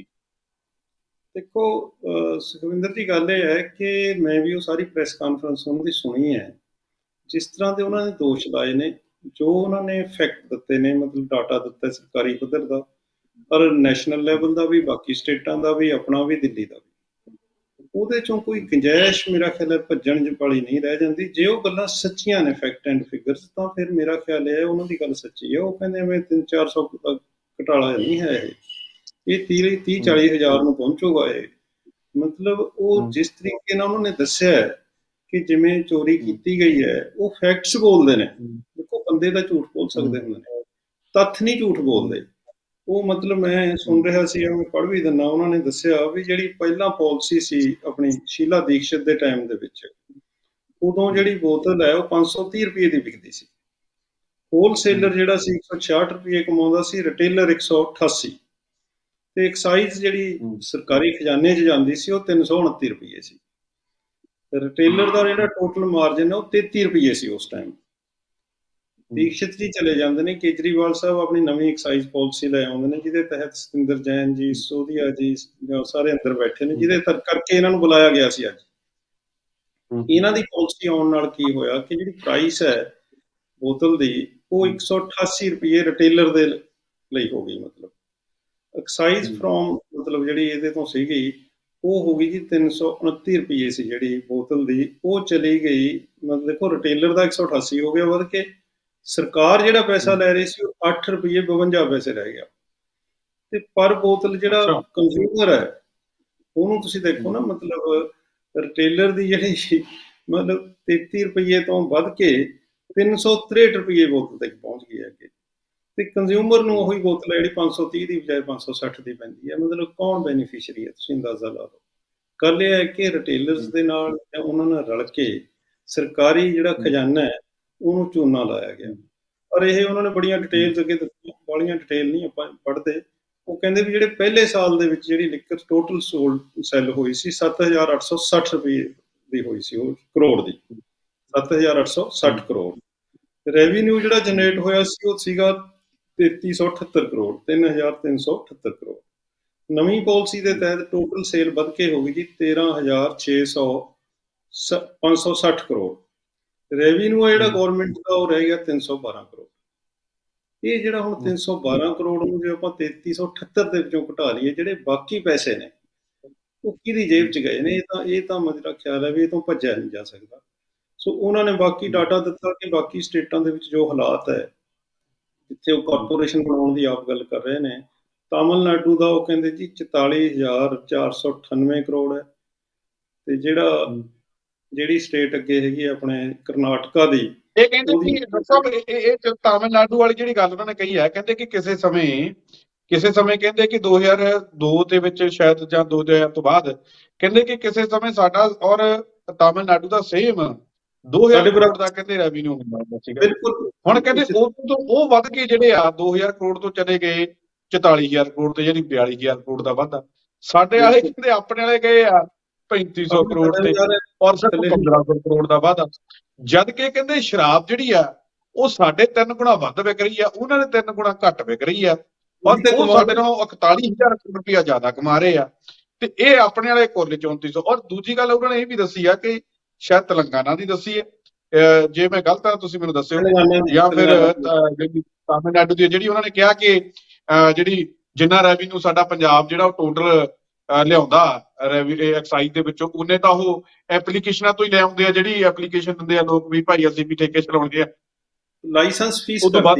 ਦੇਖੋ ਸੁਖਵਿੰਦਰ ਜੀ, ਗੱਲ ਇਹ ਹੈ ਕਿ ਮੈਂ ਵੀ ਉਹ ਸਾਰੀ ਪ੍ਰੈਸ ਕਾਨਫਰੰਸ ਉਹਨਾਂ ਦੀ ਸੁਣੀ ਹੈ। ਜਿਸ ਤਰ੍ਹਾਂ ਦੇ ਉਹਨਾਂ ਨੇ ਦੋਸ਼ ਲਾਏ ਨੇ, ਜੋ ਉਹਨਾਂ ਨੇ ਫੈਕਟ ਦਿੱਤੇ ਨੇ, ਮਤਲਬ ਡਾਟਾ ਦਿੱਤਾ ਸਰਕਾਰੀ ਪੱਧਰ ਦਾ, ਪਰ ਨੈਸ਼ਨਲ ਲੈਵਲ ਦਾ ਵੀ, ਬਾਕੀ ਸਟੇਟਾਂ ਦਾ ਵੀ, ਆਪਣਾ ਵੀ, ਦਿੱਲੀ ਦਾ ਵੀ, ਉਹਦੇ ਚੋਂ ਕੋਈ ਗੁੰਜਾਇਸ਼ ਮੇਰਾ ਖਿਆਲ ਹੈ ਭੱਜਣ ਵਾਲੀ ਨਹੀਂ ਰਹਿ ਜਾਂਦੀ। ਜੇ ਉਹ ਗੱਲਾਂ ਸੱਚੀਆਂ ਨੇ ਫੈਕਟ ਐਂਡ ਫਿਗਰਸ, ਤਾਂ ਫਿਰ ਮੇਰਾ ਖਿਆਲ ਹੈ ਉਹਨਾਂ ਦੀ ਗੱਲ ਸੱਚੀ ਹੈ। ਉਹ ਕਹਿੰਦੇ ਐਵੇਂ ਤਿੰਨ ਚਾਰ ਸੌ ਘਟਾਲਾ ਨਹੀਂ ਹੈ, ਇਹ ਇਹ ਤੀਹ ਤੀਹ ਚਾਲੀ ਹਜ਼ਾਰ ਨੂੰ ਪਹੁੰਚੂਗਾ ਇਹ। ਮਤਲਬ ਉਹ ਜਿਸ ਤਰੀਕੇ ਨਾਲ ਉਹਨਾਂ ਨੇ ਦੱਸਿਆ ਕਿ ਜਿਵੇਂ ਚੋਰੀ ਕੀਤੀ ਗਈ ਹੈ, ਉਹ ਫੈਕਟਸ ਬੋਲਦੇ ਨੇ। ਦੇਖੋ ਬੰਦੇ ਤਾਂ ਝੂਠ ਬੋਲ ਸਕਦੇ ਹੁੰਦੇ ਨੇ, ਤੱਥ ਨਹੀਂ ਝੂਠ ਬੋਲਦੇ ਉਹ। ਮਤਲਬ ਮੈਂ ਸੁਣ ਰਿਹਾ ਸੀ, ਮੈਂ ਪੜ੍ਹ ਵੀ ਦਿੰਦਾ, ਉਹਨਾਂ ਨੇ ਦੱਸਿਆ ਵੀ ਜਿਹੜੀ ਪਹਿਲਾਂ ਪਾਲਿਸੀ ਸੀ ਆਪਣੀ ਸ਼ੀਲਾ ਦੀਕਸ਼ਿਤ ਦੇ ਟਾਈਮ ਦੇ ਵਿੱਚ, ਉਦੋਂ ਜਿਹੜੀ ਬੋਤਲ ਹੈ ਉਹ ਪੰਜ ਸੌ ਤੀਹ ਰੁਪਏ ਦੀ ਵਿਕਦੀ ਸੀ। ਹੋਲਸੇਲਰ ਜਿਹੜਾ ਸੀ ਇੱਕ ਸੌ ਛਿਆਹਠ ਰੁਪਏ ਕਮਾਉਂਦਾ ਸੀ, ਰਿਟੇਲਰ ਇੱਕ ਸੌ ਅਠਾਸੀ, ਤੇ ਐਕਸਾਈਜ਼ ਜਿਹੜੀ ਸਰਕਾਰੀ ਖਜ਼ਾਨੇ 'ਚ ਜਾਂਦੀ ਸੀ ਉਹ ਤਿੰਨ ਸੌ ਉਨੱਤੀ ਰੁਪਏ ਸੀ। ਰਿਟੇਲਰ ਦਾ ਜਿਹੜਾ ਟੋਟਲ ਮਾਰਜਨ ਹੈ ਉਹ ਤੇਤੀ ਰੁਪਏ ਸੀ ਉਸ ਟਾਈਮ। ਦੀਕਸ਼ਿਤ ਜੀ ਚਲੇ ਜਾਂਦੇ ਨੇ, ਕੇਜਰੀਵਾਲ ਸਾਹਿਬ ਆਪਣੀ ਨਵੀਂ ਐਕਸਾਈਜ਼ ਪਾਲਿਸੀ ਲੈ ਆਉਂਦੇ ਨੇ, ਜਿਹਦੇ ਤਹਿਤ ਸਤਿੰਦਰ ਜੈਨ ਜੀ, ਸੋਧੀਆ ਜੀ ਸਾਰੇ ਅੰਦਰ ਬੈਠੇ ਨੇ, ਜਿਹਦੇ ਕਰਕੇ ਇਹਨਾਂ ਨੂੰ ਬੁਲਾਇਆ ਗਿਆ ਸੀ ਅੱਜ। ਇਹਨਾਂ ਦੀ ਪਾਲਿਸੀ ਆਉਣ ਨਾਲ ਕੀ ਹੋਇਆ ਕਿ ਜਿਹੜੀ ਪ੍ਰਾਈਸ ਹੈ ਬੋਤਲ ਦੀ, ਉਹ ਇੱਕ ਸੌ ਅਠਾਸੀ ਰੁਪਏ ਰਿਟੇਲਰ ਦੇ ਲਈ ਹੋ ਗਈ। ਮਤਲਬ ਐਕਸਾਈਜ਼ ਫਰੋਮ ਮਤਲਬ ਜਿਹੜੀ ਇਹਦੇ ਤੋਂ ਸੀਗੀ ਉਹ ਹੋ ਗਈ ਜੀ ਤਿੰਨ ਸੌ ਉਨੱਤੀ ਰੁਪਏ ਸੀ ਜਿਹੜੀ ਬੋਤਲ ਦੀ, ਉਹ ਚਲੀ ਗਈ। ਮਤਲਬ ਦੇਖੋ ਰਿਟੇਲਰ ਦਾ ਇੱਕ ਸੌ ਅਠਾਸੀ ਹੋ ਗਿਆ ਵੱਧ ਕੇ, ਸਰਕਾਰ ਜਿਹੜਾ ਪੈਸਾ ਲੈ ਰਹੀ ਸੀ ਉਹ ਅੱਠ ਰੁਪਏ ਬਵੰਜਾ ਪੈਸੇ ਰਹਿ ਗਿਆ। ਤੇ ਪਰ ਬੋਤਲ ਜਿਹੜਾ ਕੰਜ਼ਿਊਮਰ ਹੈ ਉਹਨੂੰ ਤੁਸੀਂ ਦੇਖੋ ਨਾ, ਮਤਲਬ ਰਿਟੇਲਰ ਦੀ ਜਿਹੜੀ ਮਤਲਬ ਤੇਤੀ ਰੁਪਏ ਤੋਂ ਵੱਧ ਕੇ ਤਿੰਨ ਸੌ ਤ੍ਰੇਹਠ ਰੁਪਏ ਬੋਤਲ ਤੱਕ ਪਹੁੰਚ ਗਈ ਹੈ ਅੱਗੇ, ਤੇ ਕੰਜ਼ਿਊਮਰ ਨੂੰ ਉਹੀ ਬੋਤਲ ਹੈ ਜਿਹੜੀ ਪੰਜ ਸੌ ਤੀਹ ਦੀ ਬਜਾਏ ਪੰਜ ਸੌ ਸੱਠ ਦੀ ਪੈਂਦੀ ਹੈ। ਮਤਲਬ ਕੌਣ ਬੈਨੀਫਿਸ਼ਰੀ ਹੈ, ਤੁਸੀਂ ਅੰਦਾਜ਼ਾ ਲਾ ਲਓ। ਗੱਲ ਇਹ ਹੈ ਕਿ ਰਿਟੇਲਰਸ ਦੇ ਨਾਲ ਉਹਨਾਂ ਨਾਲ ਰਲ ਕੇ ਸਰਕਾਰੀ ਜਿਹੜਾ ਖਜ਼ਾਨਾ ਹੈ ਉਹਨੂੰ ਚੂਨਾ ਲਾਇਆ ਗਿਆ। ਪਰ ਇਹ ਉਹਨਾਂ ਨੇ ਬੜੀਆਂ ਡਿਟੇਲਸ ਅੱਗੇ ਦਿੱਤੀਆਂ, ਬਾਹਲੀਆਂ ਡਿਟੇਲ ਨਹੀਂ ਆਪਾਂ ਪੜ੍ਹਦੇ। ਉਹ ਕਹਿੰਦੇ ਵੀ ਜਿਹੜੇ ਪਹਿਲੇ ਸਾਲ ਦੇ ਵਿੱਚ ਜਿਹੜੀ ਲਿਕਰ ਟੋਟਲ ਸੋਲਡ ਸੈੱਲ ਹੋਈ ਸੀ ਸੱਤ ਹਜ਼ਾਰ ਅੱਠ ਸੌ ਸੱਠ ਰੁਪਏ ਦੀ ਹੋਈ ਸੀ, ਉਹ ਕਰੋੜ ਦੀ, ਸੱਤ ਹਜ਼ਾਰ ਅੱਠ ਸੌ ਸੱਠ ਕਰੋੜ। ਰੈਵਨਿਊ ਜਿਹੜਾ ਜਨਰੇਟ ਹੋਇਆ ਸੀ ਉਹ ਸੀਗਾ ਤੇਤੀ ਸੌ ਅਠੱਤਰ ਕਰੋੜ, ਤਿੰਨ ਹਜ਼ਾਰ ਤਿੰਨ ਸੌ ਅਠੱਤਰ ਕਰੋੜ। ਨਵੀਂ ਪਾਲਿਸੀ ਦੇ ਤਹਿਤ ਟੋਟਲ ਸੇਲ ਵੱਧ ਕੇ ਹੋ ਗਈ ਜੀ ਤੇਰਾਂ ਹਜ਼ਾਰ ਛੇ ਸੌ ਪੰਜ ਸੌ ਸੱਠ ਕਰੋੜ। ਰੈਵਨਿਊ ਹੈ ਜਿਹੜਾ ਗੌਰਮੈਂਟ ਦਾ ਉਹ ਰਹਿ ਗਿਆ ਤਿੰਨ ਸੌ ਬਾਰਾਂ ਕਰੋੜ। ਇਹ ਜਿਹੜਾ ਹੁਣ ਤਿੰਨ ਸੌ ਬਾਰਾਂ ਕਰੋੜ ਨੂੰ ਜੇ ਆਪਾਂ ਤੇਤੀ ਸੌ ਅਠੱਤਰ ਦੇ ਵਿੱਚੋਂ ਘਟਾ ਲਈਏ, ਜਿਹੜੇ ਬਾਕੀ ਪੈਸੇ ਨੇ ਉਹ ਕਿਹਦੀ ਜੇਬ 'ਚ ਗਏ ਨੇ? ਇਹ ਤਾਂ ਇਹ ਤਾਂ ਮੇਰਾ ਖਿਆਲ ਹੈ ਵੀ ਇਹ ਤੋਂ ਭੱਜਿਆ ਨਹੀਂ ਜਾ ਸਕਦਾ। ਸੋ ਉਹਨਾਂ ਨੇ ਬਾਕੀ ਡਾਟਾ ਦਿੱਤਾ ਕਿ ਬਾਕੀ ਸਟੇਟਾਂ ਦੇ ਵਿੱਚ ਜੋ ਹਾਲਾਤ ਹੈ, ਜਿੱਥੇ ਉਹ ਕਾਰਪੋਰੇਸ਼ਨ ਬਣਾਉਣ ਦੀ ਆਪ ਗੱਲ ਕਰ ਰਹੇ ਨੇ, ਤਾਮਿਲਨਾਡੂ ਦਾ ਉਹ ਕਹਿੰਦੇ ਜੀ ਚੁਤਾਲੀ ਹਜ਼ਾਰ ਚਾਰ ਸੌ ਅਠਾਨਵੇਂ ਕਰੋੜ ਹੈ। ਤੇ ਜਿਹੜਾ ਜਿਹੜੀ ਸਟੇਟ ਅੱਗੇ ਹੈਗੀ ਆਪਣੇ ਕਰਨਾਟਕਾ ਦੀ, ਇਹ ਕਹਿੰਦੇ ਕਿ ਸਭ ਇਹ ਤਾਮਿਲਨਾਡੂ ਵਾਲੀ ਜਿਹੜੀ ਗੱਲ ਉਹਨਾਂ ਨੇ ਕਹੀ ਹੈ, ਕਹਿੰਦੇ ਕਿ ਕਿਸੇ ਸਮੇਂ ਕਿਸੇ ਸਮੇਂ ਕਹਿੰਦੇ ਕਿ ਦੋ ਹਜ਼ਾਰ ਦੋ ਦੇ ਵਿੱਚ ਸ਼ਾਇਦ ਜਾਂ ਦੋ ਹਜ਼ਾਰ ਤੋਂ ਬਾਅਦ ਕਹਿੰਦੇ ਕਿ ਕਿਸੇ ਸਮੇਂ ਸਾਡਾ ਔਰ ਤਾਮਿਲਨਾਡੂ ਦਾ ਸੇਮ ਦੋ ਹਜ਼ਾਰ ਕਰੋੜ ਦਾ ਕਹਿੰਦੇ ਰੈਵਨਿਊ ਹੁੰਦਾ ਸੀਗਾ। ਬਿਲਕੁਲ। ਹੁਣ ਕਹਿੰਦੇ ਉਹ ਤੋਂ ਉਹ ਵੱਧ ਕੇ ਜਿਹੜੇ ਆ ਦੋ ਹਜ਼ਾਰ ਕਰੋੜ ਤੋਂ ਚਲੇ ਗਏ ਚੁਤਾਲੀ ਹਜ਼ਾਰ ਕਰੋੜ ਤੇ ਯਾਨੀ ਬਿਆਲੀ ਹਜ਼ਾਰ ਕਰੋੜ ਦਾ ਵਾਧਾ। ਸਾਡੇ ਵਾਲੇ ਕਹਿੰਦੇ ਆਪਣੇ ਵਾਲੇ ਗਏ ਆ ਪੈਂਤੀ ਸੌ ਕਰੋੜ ਤੇ ਔਰ ਸਿਰਫ ਪੰਦਰਾਂ ਸੌ ਕਰੋੜ ਦਾ ਵਾਧਾ। ਜਦ ਕਿ ਕਹਿੰਦੇ ਸ਼ਰਾਬ ਜਿਹੜੀ ਆ ਉਹ ਸਾਡੇ ਤਿੰਨ ਗੁਣਾ ਵੱਧ ਵਿਕ ਰਹੀ ਆ, ਉਹਨਾਂ ਨੇ ਤਿੰਨ ਗੁਣਾ ਘੱਟ ਵਿਕ ਰਹੀ ਆ, ਔਰ ਉਹ ਸਾਡੇ ਨਾਲੋਂ ਇਕਤਾਲੀ ਹਜ਼ਾਰ ਰੁਪਇਆ ਜ਼ਿਆਦਾ ਕਮਾ ਰਹੇ ਆ। ਤੇ ਇਹ ਆਪਣੇ ਵਾਲੇ ਕੁੱਲ ਚੌਂਤੀ ਸੌ। ਔਰ ਦੂਜੀ ਗੱਲ ਉਹਨਾਂ ਨੇ ਇਹ ਵੀ ਦੱਸੀ ਆ ਕਿ ਸ਼ਾਇਦ ਤੇਲੰਗਾਨਾ ਦੀ ਦੱਸੀ ਹੈ, ਜੇ ਮੈਂ ਗਲਤ ਆ ਤੁਸੀਂ ਮੈਨੂੰ ਦੱਸਿਓ, ਜਾਂ ਫਿਰ ਤਾਮਿਲਨਾਡੂ ਦੀ ਜਿਹੜੀ ਉਹਨਾਂ ਨੇ ਕਿਹਾ ਕਿ ਜਿਹੜੀ ਜਿੰਨਾ ਰੈਵਨਿਊ ਸਾਡਾ ਪੰਜਾਬ ਜਿਹੜਾ ਉਹ ਟੋਟਲ ਲਿਆਉਂਦਾ ਐਕਸਾਈਜ਼ ਦੇ ਵਿੱਚੋਂ, ਉਹਨੇ ਤਾਂ ਉਹ ਐਪਲੀਕੇਸ਼ਨਾਂ ਤੋਂ ਹੀ ਲੈ ਆਉਂਦੇ ਆ। ਜਿਹੜੀ ਐਪਲੀਕੇਸ਼ਨ ਦਿੰਦੇ ਆ ਲੋਕ ਵੀ ਭਾਈ ਅਸੀਂ ਵੀ ਠੇਕੇ ਚਲਾਉਣਗੇ ਆ, ਲਾਇਸੈਂਸ ਫੀਸ ਉਹ ਤੋਂ ਬਾਅਦ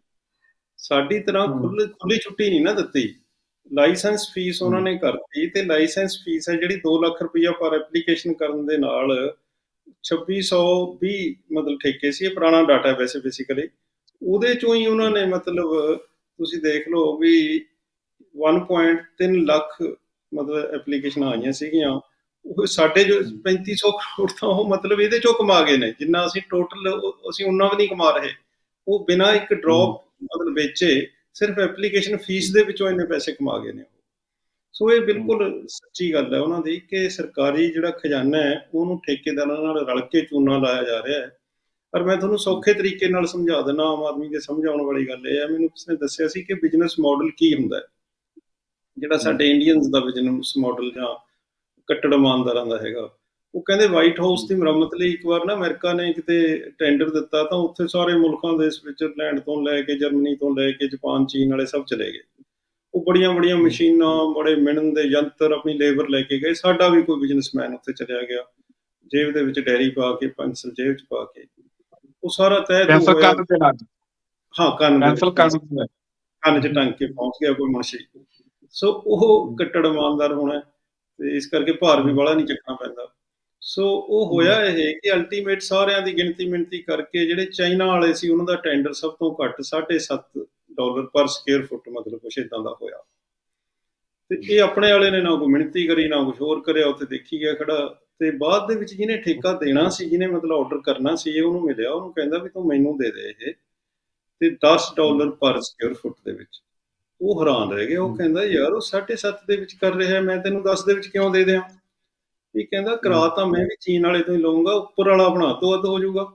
ਸਾਡੀ ਤਰ੍ਹਾਂ ਖੁੱਲੀ ਖੁੱਲੀ ਛੁੱਟੀ ਨਹੀਂ ਨਾ ਦਿੱਤੀ। ਲਾਇਸੈਂਸ ਫੀਸ ਉਹਨਾਂ ਨੇ ਕਰਤੀ, ਤੇ ਲਾਇਸੈਂਸ ਫੀਸ ਹੈ ਜਿਹੜੀ ਦੋ ਲੱਖ ਰੁਪਈਆ ਪਰ ਐਪਲੀਕੇਸ਼ਨ ਕਰਨ ਦੇ ਨਾਲ ਛੱਬੀ ਸੌ ਵੀ ਮਤਲਬ ਠੇਕੇ ਸੀ। ਇਹ ਪੁਰਾਣਾ ਡਾਟਾ ਵੈਸੇ ਬੇਸਿਕਲੀ ਉਹਦੇ ਚੋਂ ਹੀ ਉਹਨਾਂ ਨੇ ਮਤਲਬ ਤੁਸੀਂ ਦੇਖ ਲਓ ਵੀ ਇੱਕ ਪੁਆਇੰਟ ਤਿੰਨ ਲੱਖ ਮਤਲਬ ਐਪਲੀਕੇਸ਼ਨਾਂ ਆਈਆਂ ਸੀਗੀਆਂ। ਉਹ ਸਾਡੇ ਜੋ ਪੈਂਤੀ ਸੌ ਕਰੋੜ ਤਾਂ ਉਹ ਮਤਲਬ ਇਹਦੇ ਚੋਂ ਕਮਾ ਗਏ ਨੇ, ਜਿੰਨਾ ਅਸੀਂ ਟੋਟਲ ਅਸੀਂ ਉਹਨਾਂ ਵੀ ਨਹੀਂ ਕਮਾ ਰਹੇ। ਉਹ ਬਿਨਾਂ ਇੱਕ ਡ੍ਰੌਪ ਮਤਲਬ ਵੇਚੇ ਸਿਰਫ ਐਪਲੀਕੇਸ਼ਨ ਫੀਸ ਦੇ ਵਿੱਚੋਂ ਇੰਨੇ ਪੈਸੇ ਕਮਾ ਗਏ ਨੇ। ਸੋ ਇਹ ਬਿਲਕੁਲ ਸੱਚੀ ਗੱਲ ਹੈ ਉਹਨਾਂ ਦੀ ਕਿ ਸਰਕਾਰੀ ਜਿਹੜਾ ਖਜ਼ਾਨਾ ਹੈ ਉਹਨੂੰ ਠੇਕੇਦਾਰਾਂ ਨਾਲ ਰਲ ਕੇ ਚੂਨਾ ਲਾਇਆ ਜਾ ਰਿਹਾ ਹੈ। ਪਰ ਮੈਂ ਤੁਹਾਨੂੰ ਸੌਖੇ ਤਰੀਕੇ ਨਾਲ ਸਮਝਾ ਦਿੰਦਾ, ਆਮ ਆਦਮੀ ਦੇ ਸਮਝਾਉਣ ਵਾਲੀ ਗੱਲ ਇਹ ਹੈ। ਮੈਨੂੰ ਕਿਸੇ ਨੇ ਦੱਸਿਆ ਸੀ ਕਿ ਬਿਜ਼ਨਸ ਮਾਡਲ ਕੀ ਹੁੰਦਾ ਹੈ, ਜਿਹੜਾ ਸਾਡੇ ਇੰਡੀਅਨਸ ਦਾ ਬਿਜ਼ਨਸ ਮਾਡਲ ਜਾਂ ਕੱਟੜ ਇਮਾਨਦਾਰਾਂ ਦਾ ਹੈਗਾ। ਉਹ ਕਹਿੰਦੇ ਵਾਈਟ ਹਾਊਸ ਦੀ ਮੁਰੰਮਤ ਲਈ ਇੱਕ ਵਾਰ ਨਾ ਅਮਰੀਕਾ ਨੇ ਕਿਤੇ ਟੈਂਡਰ ਦਿੱਤਾ, ਤਾਂ ਉੱਥੇ ਸਾਰੇ ਮੁਲਕਾਂ ਦੇ ਸਵਿਟਜ਼ਰਲੈਂਡ ਤੋਂ ਲੈ ਕੇ ਜਰਮਨੀ ਤੋਂ ਲੈ ਕੇ ਜਾਪਾਨ ਚੀਨ ਵਾਲੇ ਸਭ ਚਲੇ ਗਏ। ਉਹ ਬੜੀਆਂ ਬੜੀਆਂ ਮਸ਼ੀਨਾਂ ਬੜੇ ਮਿਣਨ ਦੇ ਯੰਤਰ ਆਪਣੀ ਲੇਬਰ ਲੈ ਕੇ ਗਏ। ਸਾਡਾ ਵੀ ਕੋਈ ਬਿਜ਼ਨਸਮੈਨ ਉੱਥੇ ਚਲਿਆ ਗਿਆ, ਜੇਬ ਦੇ ਵਿੱਚ ਡੈਰੀ ਪਾ ਕੇ, ਪੈਨਸਲ ਜੇਬ 'ਚ ਪਾ ਕੇ, ਉਹ ਸਾਰਾ ਤੈਅ ਹਾਂ ਕੰਨ ਕੰਨ 'ਚ ਟੰਗ ਕੇ ਪਹੁੰਚ ਗਿਆ ਕੋਈ ਮੁਨਸ਼ੀ। ਸੋ ਉਹ ਕੱਟੜ ਇਮਾਨਦਾਰ ਹੋਣਾ, ਤੇ ਇਸ ਕਰਕੇ ਭਾਰ ਵੀ ਬਾਹਲਾ ਨਹੀਂ ਚੱਕਣਾ ਪੈਂਦਾ। ਸੋ ਉਹ ਹੋਇਆ ਇਹ ਕਿ ਅਲਟੀਮੇਟ ਸਾਰਿਆਂ ਦੀ ਗਿਣਤੀ ਮਿਣਤੀ ਕਰਕੇ ਜਿਹੜੇ ਚਾਈਨਾ ਵਾਲੇ ਸੀ ਉਹਨਾਂ ਦਾ ਟੈਂਡਰ ਸਭ ਤੋਂ ਘੱਟ ਸਾਢੇ ਸੱਤ ਡਾਲਰ ਪਰ ਸਕੁਅਰ ਫੁੱਟ ਮਤਲਬ ਕੁਛ ਏਦਾਂ ਦਾ ਹੋਇਆ। ਤੇ ਇਹ ਆਪਣੇ ਵਾਲੇ ਨੇ ਨਾ ਕੋਈ ਮਿਣਤੀ ਕਰੀ ਨਾ ਕੁਛ ਹੋਰ ਕਰਿਆ, ਉੱਥੇ ਦੇਖੀ ਗਿਆ ਖੜਾ। ਤੇ ਬਾਅਦ ਦੇ ਵਿੱਚ ਜਿਹਨੇ ਠੇਕਾ ਦੇਣਾ ਸੀ, ਜਿਹਨੇ ਮਤਲਬ ਆਰਡਰ ਕਰਨਾ ਸੀ, ਇਹ ਉਹਨੂੰ ਮਿਲਿਆ। ਉਹਨੂੰ ਕਹਿੰਦਾ ਵੀ ਤੂੰ ਮੈਨੂੰ ਦੇ ਦੇ ਇਹ, ਤੇ ਦਸ ਡਾਲਰ ਪਰ ਸਕੁਅਰ ਫੁੱਟ ਦੇ ਵਿੱਚ। ਉਹ ਹੈਰਾਨ ਰਹਿ ਗਿਆ। ਉਹ ਕਹਿੰਦਾ ਯਾਰ ਉਹ ਸਾਢੇ ਸੱਤ ਦੇ ਵਿੱਚ ਕਰ ਰਿਹਾ, ਮੈਂ ਤੈਨੂੰ ਦਸ ਦੇ ਵਿੱਚ ਕਿਉਂ ਦੇ ਦਿਆਂ? ਇਹ ਕਹਿੰਦਾ ਕਰਾ ਤਾਂ ਮੈਂ ਵੀ ਚੀਨ ਵਾਲੇ ਤੋਂ ਹੀ ਲਊਂਗਾ, ਉੱਪਰ ਵਾਲਾ ਬਣਾ ਤੋਂ ਵੱਧ ਹੋ ਜਾਊਗਾ।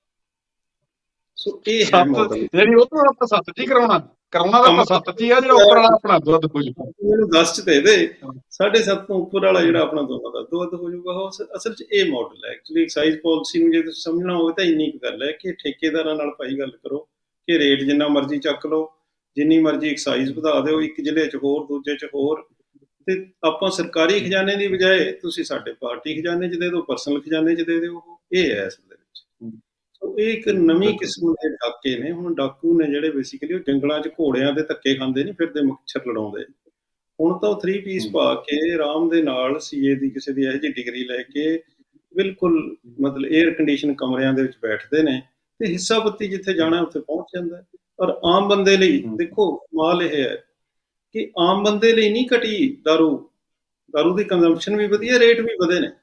ਸੋ ਇਹ ਹੈ ਜਿਹੜੀ ਉਹ ਤੋਂ ਆਪਾਂ ਸੱਤ ਜੀ ਕਰਾਉਣਾ ਕਰਾਉਣਾ ਤਾਂ ਆਪਾਂ ਸੱਤ ਜੀ ਆ, ਜਿਹੜਾ ਉੱਪਰ ਵਾਲਾ ਆਪਣਾ ਦੁੱਧ ਹੋ ਜਾਊਗਾ। ਮੈਨੂੰ ਦਸ ਚ ਦੇ ਦੇ, ਸਾਢੇ ਸੱਤ ਤੋਂ ਉੱਪਰ ਵਾਲਾ ਜਿਹੜਾ ਆਪਣਾ ਦੋਨਾਂ ਦਾ ਦੁੱਧ ਹੋ ਜਾਊਗਾ। ਅਸਲ ਚ ਇਹ ਮਾਡਲ ਹੈ। ਐਕਚੁਅਲੀ ਐਕਸਾਈਜ਼ ਪਾਲਿਸੀ ਨੂੰ ਜੇ ਤੁਸੀਂ ਸਮਝਣਾ ਹੋਵੇ ਤਾਂ ਇੰਨੀ ਕੁ ਗੱਲ ਹੈ ਕਿ ਠੇਕੇਦਾਰਾਂ ਨਾਲ ਭਾਈ ਗੱਲ ਕਰੋ ਕਿ ਰੇਟ ਜਿੰਨਾ ਮਰਜ਼ੀ ਚੱਕ ਲਓ, ਜਿੰਨੀ ਮਰਜ਼ੀ ਐਕਸਾਈਜ਼ ਵਧਾ ਦਿਓ, ਇੱਕ ਜ਼ਿਲ੍ਹੇ 'ਚ ਹੋਰ ਦੂਜੇ 'ਚ ਹੋਰ, ਤੇ ਆਪਾਂ ਸਰਕਾਰੀ ਖਜ਼ਾਨੇ ਦੀ ਬਜਾਏ ਤੁਸੀਂ ਸਾਡੇ ਪਾਰਟੀ ਖਜ਼ਾਨੇ 'ਚ ਦੇ ਦਿਓ, ਪਰਸਨਲ ਖਜ਼ਾਨੇ 'ਚ ਦੇ ਦਿਓ। ਇਹ ਹੈ ਅਸਲ ਦੇ ਵਿੱਚ। ਸੋ ਇਹ ਇੱਕ ਨਵੀਂ ਕਿਸਮ ਦੇ ਡਾਕੇ ਨੇ। ਹੁਣ ਡਾਕੂ ਨੇ ਜਿਹੜੇ ਬੇਸਿਕਲੀ ਉਹ ਜੰਗਲਾਂ 'ਚ ਘੋੜਿਆਂ ਦੇ ਧੱਕੇ ਖਾਂਦੇ ਨਹੀਂ ਫਿਰਦੇ, ਮੱਛਰ ਲੜਾਉਂਦੇ। ਹੁਣ ਤਾਂ ਉਹ ਥ੍ਰੀ ਪੀਸ ਪਾ ਕੇ ਆਰਾਮ ਦੇ ਨਾਲ ਸੀਏ ਦੀ ਕਿਸੇ ਦੀ ਇਹੋ ਜਿਹੀ ਡਿਗਰੀ ਲੈ ਕੇ ਬਿਲਕੁਲ ਮਤਲਬ ਏਅਰ ਕੰਡੀਸ਼ਨ ਕਮਰਿਆਂ ਦੇ ਵਿੱਚ ਬੈਠਦੇ ਨੇ, ਤੇ ਹਿੱਸਾ ਪੱਤੀ ਜਿੱਥੇ ਜਾਣਾ ਉੱਥੇ ਪਹੁੰਚ ਜਾਂਦਾ। ਔਰ ਆਮ ਬੰਦੇ ਲਈ ਦੇਖੋ ਕਮਾਲ ਇਹ ਹੈ ਕਿ ਆਮ ਬੰਦੇ ਲਈ ਨਹੀਂ ਘਟੀ ਦਾਰੂ, ਦਾਰੂ ਦੀ ਕੰਜ਼ੰਪਸ਼ਨ ਵੀ ਵਧੀਆ, ਰੇਟ ਵੀ ਵਧੇ ਨੇ।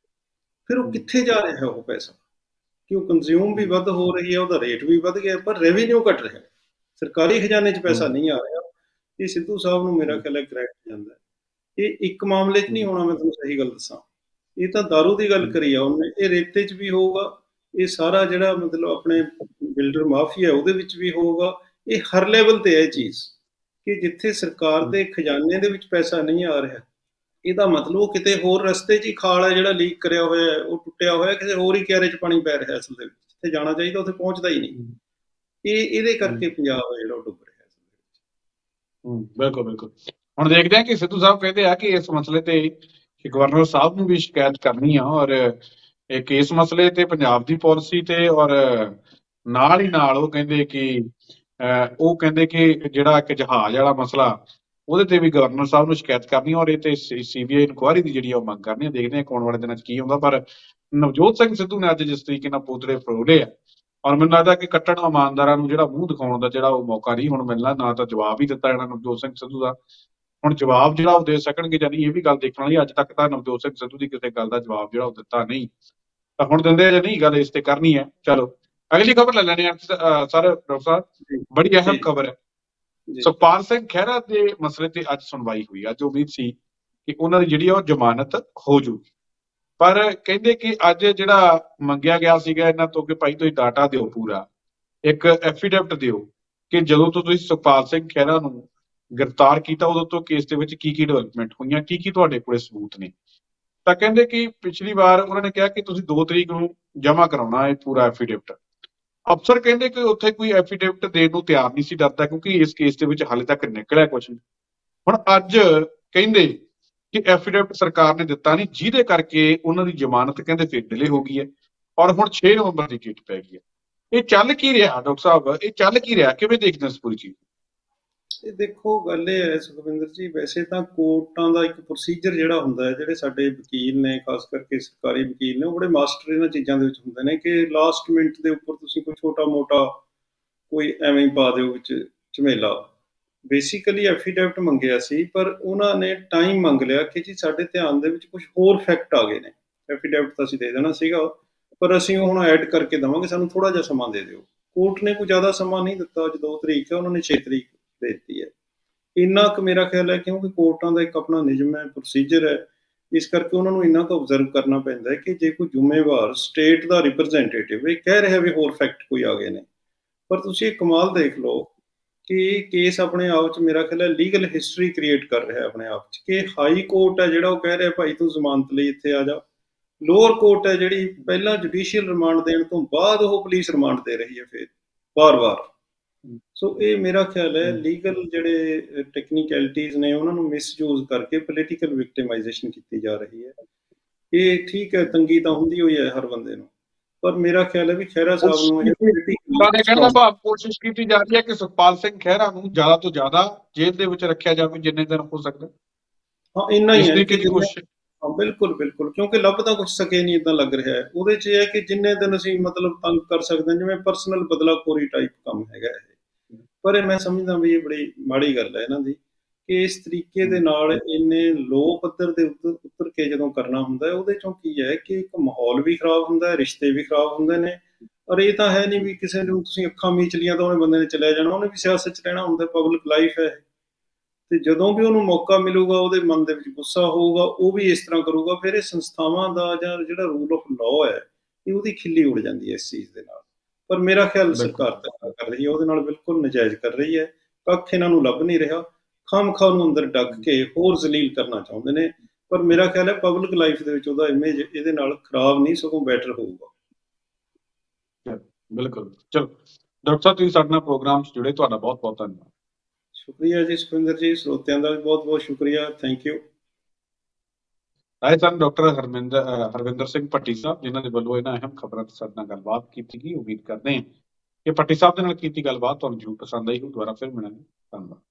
ਫਿਰ ਉਹ ਕਿੱਥੇ ਜਾ ਰਿਹਾ ਹੈ ਉਹ ਪੈਸਾ? ਕਿ ਉਹ ਕੰਜ਼ਿਊਮ ਵੀ ਵੱਧ ਹੋ ਰਹੀ ਹੈ, ਉਹਦਾ ਰੇਟ ਵੀ ਵੱਧ ਗਿਆ, ਪਰ ਰੈਵਨਿਊ ਘਟ ਰਿਹਾ, ਸਰਕਾਰੀ ਖਜ਼ਾਨੇ 'ਚ ਪੈਸਾ ਨਹੀਂ ਆ ਰਿਹਾ। ਇਹ ਸਿੱਧੂ ਸਾਹਿਬ ਨੂੰ ਮੇਰਾ ਖਿਆਲ ਹੈ ਕਰੈਕਟ ਜਾਂਦਾ। ਇਹ ਇੱਕ ਮਾਮਲੇ 'ਚ ਨਹੀਂ ਹੋਣਾ, ਮੈਂ ਤੁਹਾਨੂੰ ਸਹੀ ਗੱਲ ਦੱਸਾਂ। ਇਹ ਤਾਂ ਦਾਰੂ ਦੀ ਗੱਲ ਕਰੀ ਆ ਉਹਨੇ, ਇਹ ਰੇਤੇ 'ਚ ਵੀ ਹੋਊਗਾ, ਇਹ ਸਾਰਾ ਜਿਹੜਾ ਮਤਲਬ ਆਪਣੇ ਬਿਲਡਰ ਮਾਫੀਆ ਉਹਦੇ ਵਿੱਚ ਵੀ ਹੋਊਗਾ। ਇਹ ਹਰ ਲੈਵਲ ਤੇ ਹੈ ਇਹ ਚੀਜ਼ ਕਿ ਜਿੱਥੇ ਸਰਕਾਰ ਦੇ ਖਜ਼ਾਨੇ ਦੇ ਵਿੱਚ ਪੈਸਾ ਨਹੀਂ ਆ ਰਿਹਾ, ਇਹਦਾ ਮਤਲਬ ਉਹ ਕਿਤੇ ਹੋਰ ਰਸਤੇ 'ਚ ਹੀ ਖਾਲ ਹੈ ਜਿਹੜਾ ਲੀਕ ਕਰਿਆ ਹੋਇਆ, ਉਹ ਟੁੱਟਿਆ ਹੋਇਆ, ਕਿਸੇ ਹੋਰ ਹੀ ਕਿਆਰੇ 'ਚ ਪਾਣੀ ਪੈ ਰਿਹਾ ਅਸਲ ਦੇ ਵਿੱਚ। ਜਿੱਥੇ ਜਾਣਾ ਚਾਹੀਦਾ ਉੱਥੇ ਪਹੁੰਚਦਾ ਹੀ ਨਹੀਂ। ਇਹ ਇਹਦੇ ਕਰਕੇ ਪੰਜਾਬ ਹੈ ਜਿਹੜਾ ਉਹ ਡੁੱਬ ਰਿਹਾ ਅਸਲ ਦੇ ਵਿੱਚ। ਬਿਲਕੁਲ ਬਿਲਕੁਲ। ਹੁਣ ਦੇਖਦੇ ਹਾਂ ਕਿ ਸਿੱਧੂ ਸਾਹਿਬ ਕਹਿੰਦੇ ਆ ਕਿ ਇਸ ਮਸਲੇ ਤੇ ਗਵਰਨਰ ਸਾਹਿਬ ਨੂੰ ਵੀ ਸ਼ਿਕਾਇਤ ਕਰਨੀ ਆ, ਔਰ ਇੱਕ ਇਸ ਮਸਲੇ ਤੇ ਪੰਜਾਬ ਦੀ ਪਾਲਿਸੀ ਤੇ, ਔਰ ਨਾਲ ਹੀ ਨਾਲ ਉਹ ਕਹਿੰਦੇ ਕਿ ਉਹ ਕਹਿੰਦੇ ਕਿ ਜਿਹੜਾ ਇੱਕ ਜਹਾਜ਼ ਵਾਲਾ ਮਸਲਾ ਉਹਦੇ ਤੇ ਵੀ ਗਵਰਨਰ ਸਾਹਿਬ ਨੂੰ ਸ਼ਿਕਾਇਤ ਕਰਨੀ, ਔਰ ਇਹ ਤੇ ਸੀਬੀਆਈ ਇਨਕੁਆਇਰੀ ਦੀ ਜਿਹੜੀ ਉਹ ਮੰਗ ਕਰਨੀ ਆ। ਦੇਖਦੇ ਹਾਂ ਆਉਣ ਵਾਲੇ ਦਿਨਾਂ 'ਚ ਕੀ ਹੁੰਦਾ। ਪਰ ਨਵਜੋਤ ਸਿੰਘ ਸਿੱਧੂ ਨੇ ਅੱਜ ਜਿਸ ਤਰੀਕੇ ਨਾਲ ਪੋਤੜੇ ਫਰੋਲੇ ਆ, ਔਰ ਮੈਨੂੰ ਲੱਗਦਾ ਕਿ ਕੱਟੜ ਇਮਾਨਦਾਰਾਂ ਨੂੰ ਜਿਹੜਾ ਮੂੰਹ ਦਿਖਾਉਣ ਦਾ ਜਿਹੜਾ ਉਹ ਮੌਕਾ ਨਹੀਂ ਹੁਣ ਮਿਲਣਾ, ਨਾ ਤਾਂ ਜਵਾਬ ਹੀ ਦਿੱਤਾ ਜਾਣਾ ਨਵਜੋਤ ਸਿੰਘ ਸਿੱਧੂ ਦਾ। ਹੁਣ ਜਵਾਬ ਜਿਹੜਾ ਉਹ ਦੇ ਸਕਣਗੇ ਜਾਂ ਨਹੀਂ, ਇਹ ਵੀ ਗੱਲ ਦੇਖਣ ਵਾਲੀ। ਅੱਜ ਤੱਕ ਤਾਂ ਨਵਜੋਤ ਸਿੰਘ ਸਿੱਧੂ ਦੀ ਕਿਸੇ ਗੱਲ ਦਾ ਜਵਾਬ ਜਿਹੜਾ ਉਹ ਦਿੱਤਾ ਨਹੀਂ, ਤਾਂ ਹੁਣ ਦਿੰਦੇ ਜਾਂ ਨਹੀਂ, ਗੱਲ ਇਸ ਤੇ ਕਰਨੀ ਹੈ। ਚਲੋ ਅਗਲੀ ਖਬਰ ਲੈ ਲੈਣੇ ਆ ਸਰ। ਡਾਕਟਰ ਸਾਹਿਬ ਬੜੀ ਅਹਿਮ ਖਬਰ ਹੈ ਜੀ ਸੁਖਪਾਲ ਸਿੰਘ ਖਹਿਰਾ ਦੇ ਮਸਲੇ ਤੇ ਅੱਜ ਸੁਣਵਾਈ ਹੋਈ। ਅੱਜ ਉਮੀਦ ਸੀ ਕਿ ਉਹਨਾਂ ਦੀ ਜਿਹੜੀ ਆ ਉਹ ਜ਼ਮਾਨਤ ਹੋ ਜੂਗੀ, ਪਰ ਕਹਿੰਦੇ ਕਿ ਅੱਜ ਜਿਹੜਾ ਮੰਗਿਆ ਗਿਆ ਸੀਗਾ ਇਹਨਾਂ ਤੋਂ ਕਿ ਭਾਈ ਤੁਸੀਂ ਡਾਟਾ ਦਿਓ, ਪੂਰਾ ਇੱਕ ਐਫੀਡੈਵਿਟ ਦਿਓ ਕਿ ਜਦੋਂ ਤੋਂ ਤੁਸੀਂ ਸੁਖਪਾਲ ਸਿੰਘ ਖਹਿਰਾ ਨੂੰ ਗ੍ਰਿਫਤਾਰ ਕੀਤਾ ਉਦੋਂ ਤੋਂ ਕੇਸ ਦੇ ਵਿੱਚ ਕੀ ਕੀ ਡਿਵੈਲਪਮੈਂਟ ਹੋਈਆਂ, ਕੀ ਕੀ ਤੁਹਾਡੇ ਕੋਲੇ ਸਬੂਤ ਨੇ। ਤਾਂ ਕਹਿੰਦੇ ਕਿ ਪਿਛਲੀ ਵਾਰ ਉਹਨਾਂ ਨੇ ਕਿਹਾ ਕਿ ਤੁਸੀਂ ਦੋ ਤਰੀਕ ਨੂੰ ਜਮ੍ਹਾਂ ਕਰਾਉਣਾ ਇਹ ਪੂਰਾ ਐਫੀਡੇਵਿਟ। ਅਫਸਰ ਕਹਿੰਦੇ ਕਿ ਉੱਥੇ ਕੋਈ ਐਫੀਡੇਵਿਟ ਦੇਣ ਨੂੰ ਤਿਆਰ ਨਹੀਂ ਸੀ, ਡਰਦਾ, ਕਿਉਂਕਿ ਇਸ ਕੇਸ ਦੇ ਵਿੱਚ ਹਾਲੇ ਤੱਕ ਨਿਕਲਿਆ ਕੁਛ ਨਹੀਂ। ਹੁਣ ਅੱਜ ਕਹਿੰਦੇ ਕਿ ਐਫੀਡੇਵਿਟ ਸਰਕਾਰ ਨੇ ਦਿੱਤਾ ਨਹੀਂ, ਜਿਹਦੇ ਕਰਕੇ ਉਹਨਾਂ ਦੀ ਜ਼ਮਾਨਤ ਕਹਿੰਦੇ ਫਿਰ ਡਿਲੇ ਹੋ ਗਈ ਹੈ ਔਰ ਹੁਣ ਛੇ ਨਵੰਬਰ ਦੀ ਡੇਟ ਪੈ ਗਈ ਹੈ। ਇਹ ਚੱਲ ਕੀ ਰਿਹਾ ਡਾਕਟਰ ਸਾਹਿਬ, ਇਹ ਚੱਲ ਕੀ ਰਿਹਾ, ਕਿਵੇਂ ਦੇਖਦੇ ਹੋ ਇਸ ਪੂਰੀ ਚੀਜ਼? ਇਹ ਦੇਖੋ, ਗੱਲ ਇਹ ਹੈ ਸੁਖਵਿੰਦਰ ਜੀ, ਵੈਸੇ ਤਾਂ ਕੋਰਟਾਂ ਦਾ ਇੱਕ ਪ੍ਰੋਸੀਜਰ ਜਿਹੜਾ ਹੁੰਦਾ ਹੈ, ਜਿਹੜੇ ਸਾਡੇ ਵਕੀਲ ਨੇ, ਖਾਸ ਕਰਕੇ ਸਰਕਾਰੀ ਵਕੀਲ ਨੇ, ਉਹ ਬੜੇ ਮਾਸਟਰ ਇਹਨਾਂ ਚੀਜ਼ਾਂ ਦੇ ਵਿੱਚ ਹੁੰਦੇ ਨੇ ਕਿ ਲਾਸਟ ਮਿੰਟ ਦੇ ਉੱਪਰ ਤੁਸੀਂ ਕੋਈ ਛੋਟਾ ਮੋਟਾ ਕੋਈ ਐਵੇਂ ਹੀ ਪਾ ਦਿਓ ਵਿੱਚ ਝਮੇਲਾ। ਬੇਸਿਕਲੀ ਐਫੀਡੈਵਿਟ ਮੰਗਿਆ ਸੀ, ਪਰ ਉਹਨਾਂ ਨੇ ਟਾਈਮ ਮੰਗ ਲਿਆ ਕਿ ਜੀ ਸਾਡੇ ਧਿਆਨ ਦੇ ਵਿੱਚ ਕੁਝ ਹੋਰ ਫੈਕਟ ਆ ਗਏ ਨੇ। ਐਫੀਡੈਵਿਟ ਤਾਂ ਅਸੀਂ ਦੇ ਦੇਣਾ ਸੀਗਾ, ਪਰ ਅਸੀਂ ਉਹ ਹੁਣ ਐਡ ਕਰਕੇ ਦੇਵਾਂਗੇ, ਸਾਨੂੰ ਥੋੜਾ ਜਿਹਾ ਸਮਾਂ ਦੇ ਦਿਓ। ਕੋਰਟ ਨੇ ਕੋਈ ਜ਼ਿਆਦਾ ਸਮਾਂ ਨਹੀਂ ਦਿੱਤਾ, ਅੱਜ ਦੋ ਤਰੀਕ ਹੈ, ਉਹਨਾਂ ਨੇ ਛੇ ਤਰੀਕ ਦੇ ਦਿੱਤੀ ਹੈ। ਇੰਨਾ ਕੁ ਮੇਰਾ ਖਿਆਲ ਹੈ, ਕਿਉਂਕਿ ਕੋਰਟਾਂ ਦਾ ਇੱਕ ਆਪਣਾ ਨਿਯਮ ਹੈ, ਪ੍ਰੋਸੀਜਰ ਹੈ, ਇਸ ਕਰਕੇ ਉਹਨਾਂ ਨੂੰ ਇੰਨਾ ਕੁ ਓਬਜ਼ਰਵ ਕਰਨਾ ਪੈਂਦਾ ਹੈ ਕਿ ਜੇ ਕੋਈ ਜ਼ਿੰਮੇਵਾਰ ਸਟੇਟ ਦਾ ਰਿਪਰੈਜ਼ੈਂਟੇਟਿਵ ਇਹ ਕਹਿ ਰਿਹਾ ਵੀ ਹੋਰ ਫੈਕਟ ਕੋਈ ਆ ਗਏ ਨੇ, ਪਰ ਤੁਸੀਂ ਇੱਕ ਕਮਾਲ ਦੇਖ ਲਓ ਕਿ ਕੇਸ ਆਪਣੇ ਆਪ 'ਚ ਮੇਰਾ ਖਿਆਲ ਹੈ ਲੀਗਲ ਹਿਸਟਰੀ ਕ੍ਰੀਏਟ ਕਰ ਰਿਹਾ ਆਪਣੇ ਆਪ 'ਚ, ਕਿ ਹਾਈ ਕੋਰਟ ਹੈ ਜਿਹੜਾ ਉਹ ਕਹਿ ਰਿਹਾ ਭਾਈ ਤੂੰ ਜ਼ਮਾਨਤ ਲਈ ਇੱਥੇ ਆ ਜਾ, ਲੋਅਰ ਕੋਰਟ ਹੈ ਜਿਹੜੀ ਪਹਿਲਾਂ ਜੁਡੀਸ਼ੀਅਲ ਰਿਮਾਂਡ ਦੇਣ ਤੋਂ ਬਾਅਦ ਉਹ ਪੁਲਿਸ ਰਿਮਾਂਡ ਦੇ ਰਹੀ ਹੈ ਫਿਰ ਵਾਰ-ਵਾਰ। ਸੋ ਇਹ ਮੇਰਾ ਖਿਆਲ ਹੈ ਲੀਗਲ ਜਿਹੜੇ ਟੈਕਨੀਕੈਲਿਟੀਜ਼ ਨੇ ਉਹਨਾਂ ਨੂੰ ਮਿਸਯੂਜ਼ ਕਰਕੇ ਪੋਲੀਟੀਕਲ ਵਿਕਟਿਮਾਈਜੇਸ਼ਨ ਕੀਤੀ ਜਾ ਰਹੀ ਹੈ। ਇਹ ਠੀਕ ਹੈ, ਤੰਗੀ ਤਾਂ ਹੁੰਦੀ ਹੋਈ ਹੈ ਹਰ ਬੰਦੇ ਨੂੰ, ਪਰ ਮੇਰਾ ਖਿਆਲ ਹੈ ਵੀ ਖਹਿਰਾ ਸਾਹਿਬ ਨੂੰ ਤੁਹਾਡੇ ਕਹਿਣ ਦਾ ਭਾਵ ਕੋਸ਼ਿਸ਼ ਕੀਤੀ ਜਾ ਰਹੀ ਹੈ ਕਿ ਸੁਖਪਾਲ ਸਿੰਘ ਖਹਿਰਾ ਨੂੰ ਜ਼ਿਆਦਾ ਤੋਂ ਜ਼ਿਆਦਾ ਜੇਲ੍ਹ ਦੇ ਵਿੱਚ ਰੱਖਿਆ ਜਾਵੇ ਜਿੰਨੇ ਦਿਨ ਹੋ ਸਕਦਾ। ਹਾਂ, ਇੰਨਾ ਹੀ ਹੈ ਕੋਸ਼ਿਸ਼। ਹਾਂ, ਬਿਲਕੁਲ ਬਿਲਕੁਲ, ਕਿਉਂਕਿ ਲੱਭ ਤਾਂ ਕੁਛ ਸਕੇ ਨਹੀਂ, ਇਦਾਂ ਲੱਗ ਰਿਹਾ ਹੈ। ਉਹਦੇ 'ਚ ਇਹ ਹੈ ਕਿ ਜਿੰਨੇ ਦਿਨ ਅਸੀਂ ਮਤਲਬ ਤੰਗ ਕਰ ਸਕਦੇ ਹਾਂ, ਜਿਵੇਂ ਪਰਸਨਲ ਬਦਲਾਖੋਰੀ ਟਾਈਪ ਕੰਮ ਹੈਗਾ ਇਹ। ਪਰ ਇਹ ਮੈਂ ਸਮਝਦਾ ਵੀ ਇਹ ਬੜੀ ਮਾੜੀ ਗੱਲ ਹੈ ਇਹਨਾਂ ਦੀ ਕਿ ਇਸ ਤਰੀਕੇ ਦੇ ਨਾਲ ਇੰਨੇ ਲੋ ਪੱਧਰ ਦੇ ਉੱਤਰ ਉਤਰ ਕੇ ਜਦੋਂ ਕਰਨਾ ਹੁੰਦਾ ਹੈ, ਉਹਦੇ ਚੋਂ ਕੀ ਹੈ ਕਿ ਇੱਕ ਮਾਹੌਲ ਵੀ ਖਰਾਬ ਹੁੰਦਾ ਹੈ, ਰਿਸ਼ਤੇ ਵੀ ਖਰਾਬ ਹੁੰਦੇ ਨੇ। ਔਰ ਇਹ ਤਾਂ ਹੈ ਨਹੀਂ ਵੀ ਕਿਸੇ ਨੂੰ ਤੁਸੀਂ ਅੱਖਾਂ ਮੀਚ ਲੀਆਂ ਤਾਂ ਉਹਨੇ ਬੰਦੇ ਨੇ ਚਲਿਆ ਜਾਣਾ, ਉਹਨੇ ਵੀ ਸਿਆਸਤ 'ਚ ਰਹਿਣਾ ਹੁੰਦਾ, ਪਬਲਿਕ ਲਾਈਫ ਹੈ। ਤੇ ਜਦੋਂ ਵੀ ਉਹਨੂੰ ਮੌਕਾ ਮਿਲੂਗਾ ਉਹਦੇ ਮਨ ਦੇ ਵਿੱਚ ਗੁੱਸਾ ਹੋਊਗਾ, ਉਹ ਵੀ ਇਸ ਤਰ੍ਹਾਂ ਕਰੂਗਾ। ਫਿਰ ਇਹ ਸੰਸਥਾਵਾਂ ਦਾ ਜਾਂ ਜਿਹੜਾ ਰੂਲ ਆਫ ਲਾਅ ਹੈ ਇਹ ਉਹਦੀ ਖਿੱਲੀ ਉੜ ਜਾਂਦੀ ਹੈ ਇਸ ਚੀਜ਼ ਦੇ ਨਾਲ। ਪਰ ਮੇਰਾ ਖਿਆਲ ਸਰਕਾਰ ਧੱਕਾ ਕਰ ਰਹੀ ਹੈ, ਉਹਦੇ ਨਾਲ ਬਿਲਕੁਲ ਨਜਾਇਜ਼ ਕਰ ਰਹੀ ਹੈ। ਕੱਖ ਇਹਨਾਂ ਨੂੰ ਲੱਭ ਨਹੀਂ ਰਿਹਾ, ਖਾਮਖਾਹ ਨੂੰ ਅੰਦਰ ਡੱਕ ਕੇ ਹੋਰ ਜ਼ਲੀਲ ਕਰਨਾ ਚਾਹੁੰਦੇ ਨੇ। ਪਰ ਮੇਰਾ ਖਿਆਲ ਹੈ ਪਬਲਿਕ ਲਾਈਫ ਦੇ ਵਿੱਚ ਉਹਦਾ ਇਮੇਜ ਇਹਦੇ ਨਾਲ ਖਰਾਬ ਨਹੀਂ, ਸਗੋਂ ਬੈਟਰ ਹੋਊਗਾ। ਬਿਲਕੁਲ। ਚਲੋ ਡਾਕਟਰ ਸਾਹਿਬ, ਤੁਸੀਂ ਸਾਡੇ ਨਾਲ ਪ੍ਰੋਗਰਾਮ 'ਚ ਜੁੜੇ, ਤੁਹਾਡਾ ਬਹੁਤ ਬਹੁਤ ਧੰਨਵਾਦ। ਸ਼ੁਕਰੀਆ ਜੀ ਸੁਖਵਿੰਦਰ ਜੀ, ਸਰੋਤਿਆਂ ਦਾ ਵੀ ਬਹੁਤ ਬਹੁਤ ਸ਼ੁਕਰੀਆ, ਥੈਂਕ ਯੂ। ਆਏ ਸਨ ਡਾਕਟਰ ਹਰਮਿੰਦਰ ਹਰਵਿੰਦਰ ਸਿੰਘ ਭੱਟੀ ਸਾਹਿਬ, ਜਿਨ੍ਹਾਂ ਦੇ ਵੱਲੋਂ ਇਹਨਾਂ ਅਹਿਮ ਖਬਰਾਂ ਤੇ ਸਾਡੇ ਨਾਲ ਗੱਲਬਾਤ ਕੀਤੀ ਗਈ। ਉਮੀਦ ਕਰਦੇ ਹਾਂ ਕਿ ਭੱਟੀ ਸਾਹਿਬ ਦੇ ਨਾਲ ਕੀਤੀ ਗੱਲਬਾਤ ਤੁਹਾਨੂੰ ਜ਼ਰੂਰ ਪਸੰਦ ਆਈ ਹੋ। ਦੁਬਾਰਾ ਫਿਰ ਮਿਲਾਂਗੇ, ਧੰਨਵਾਦ।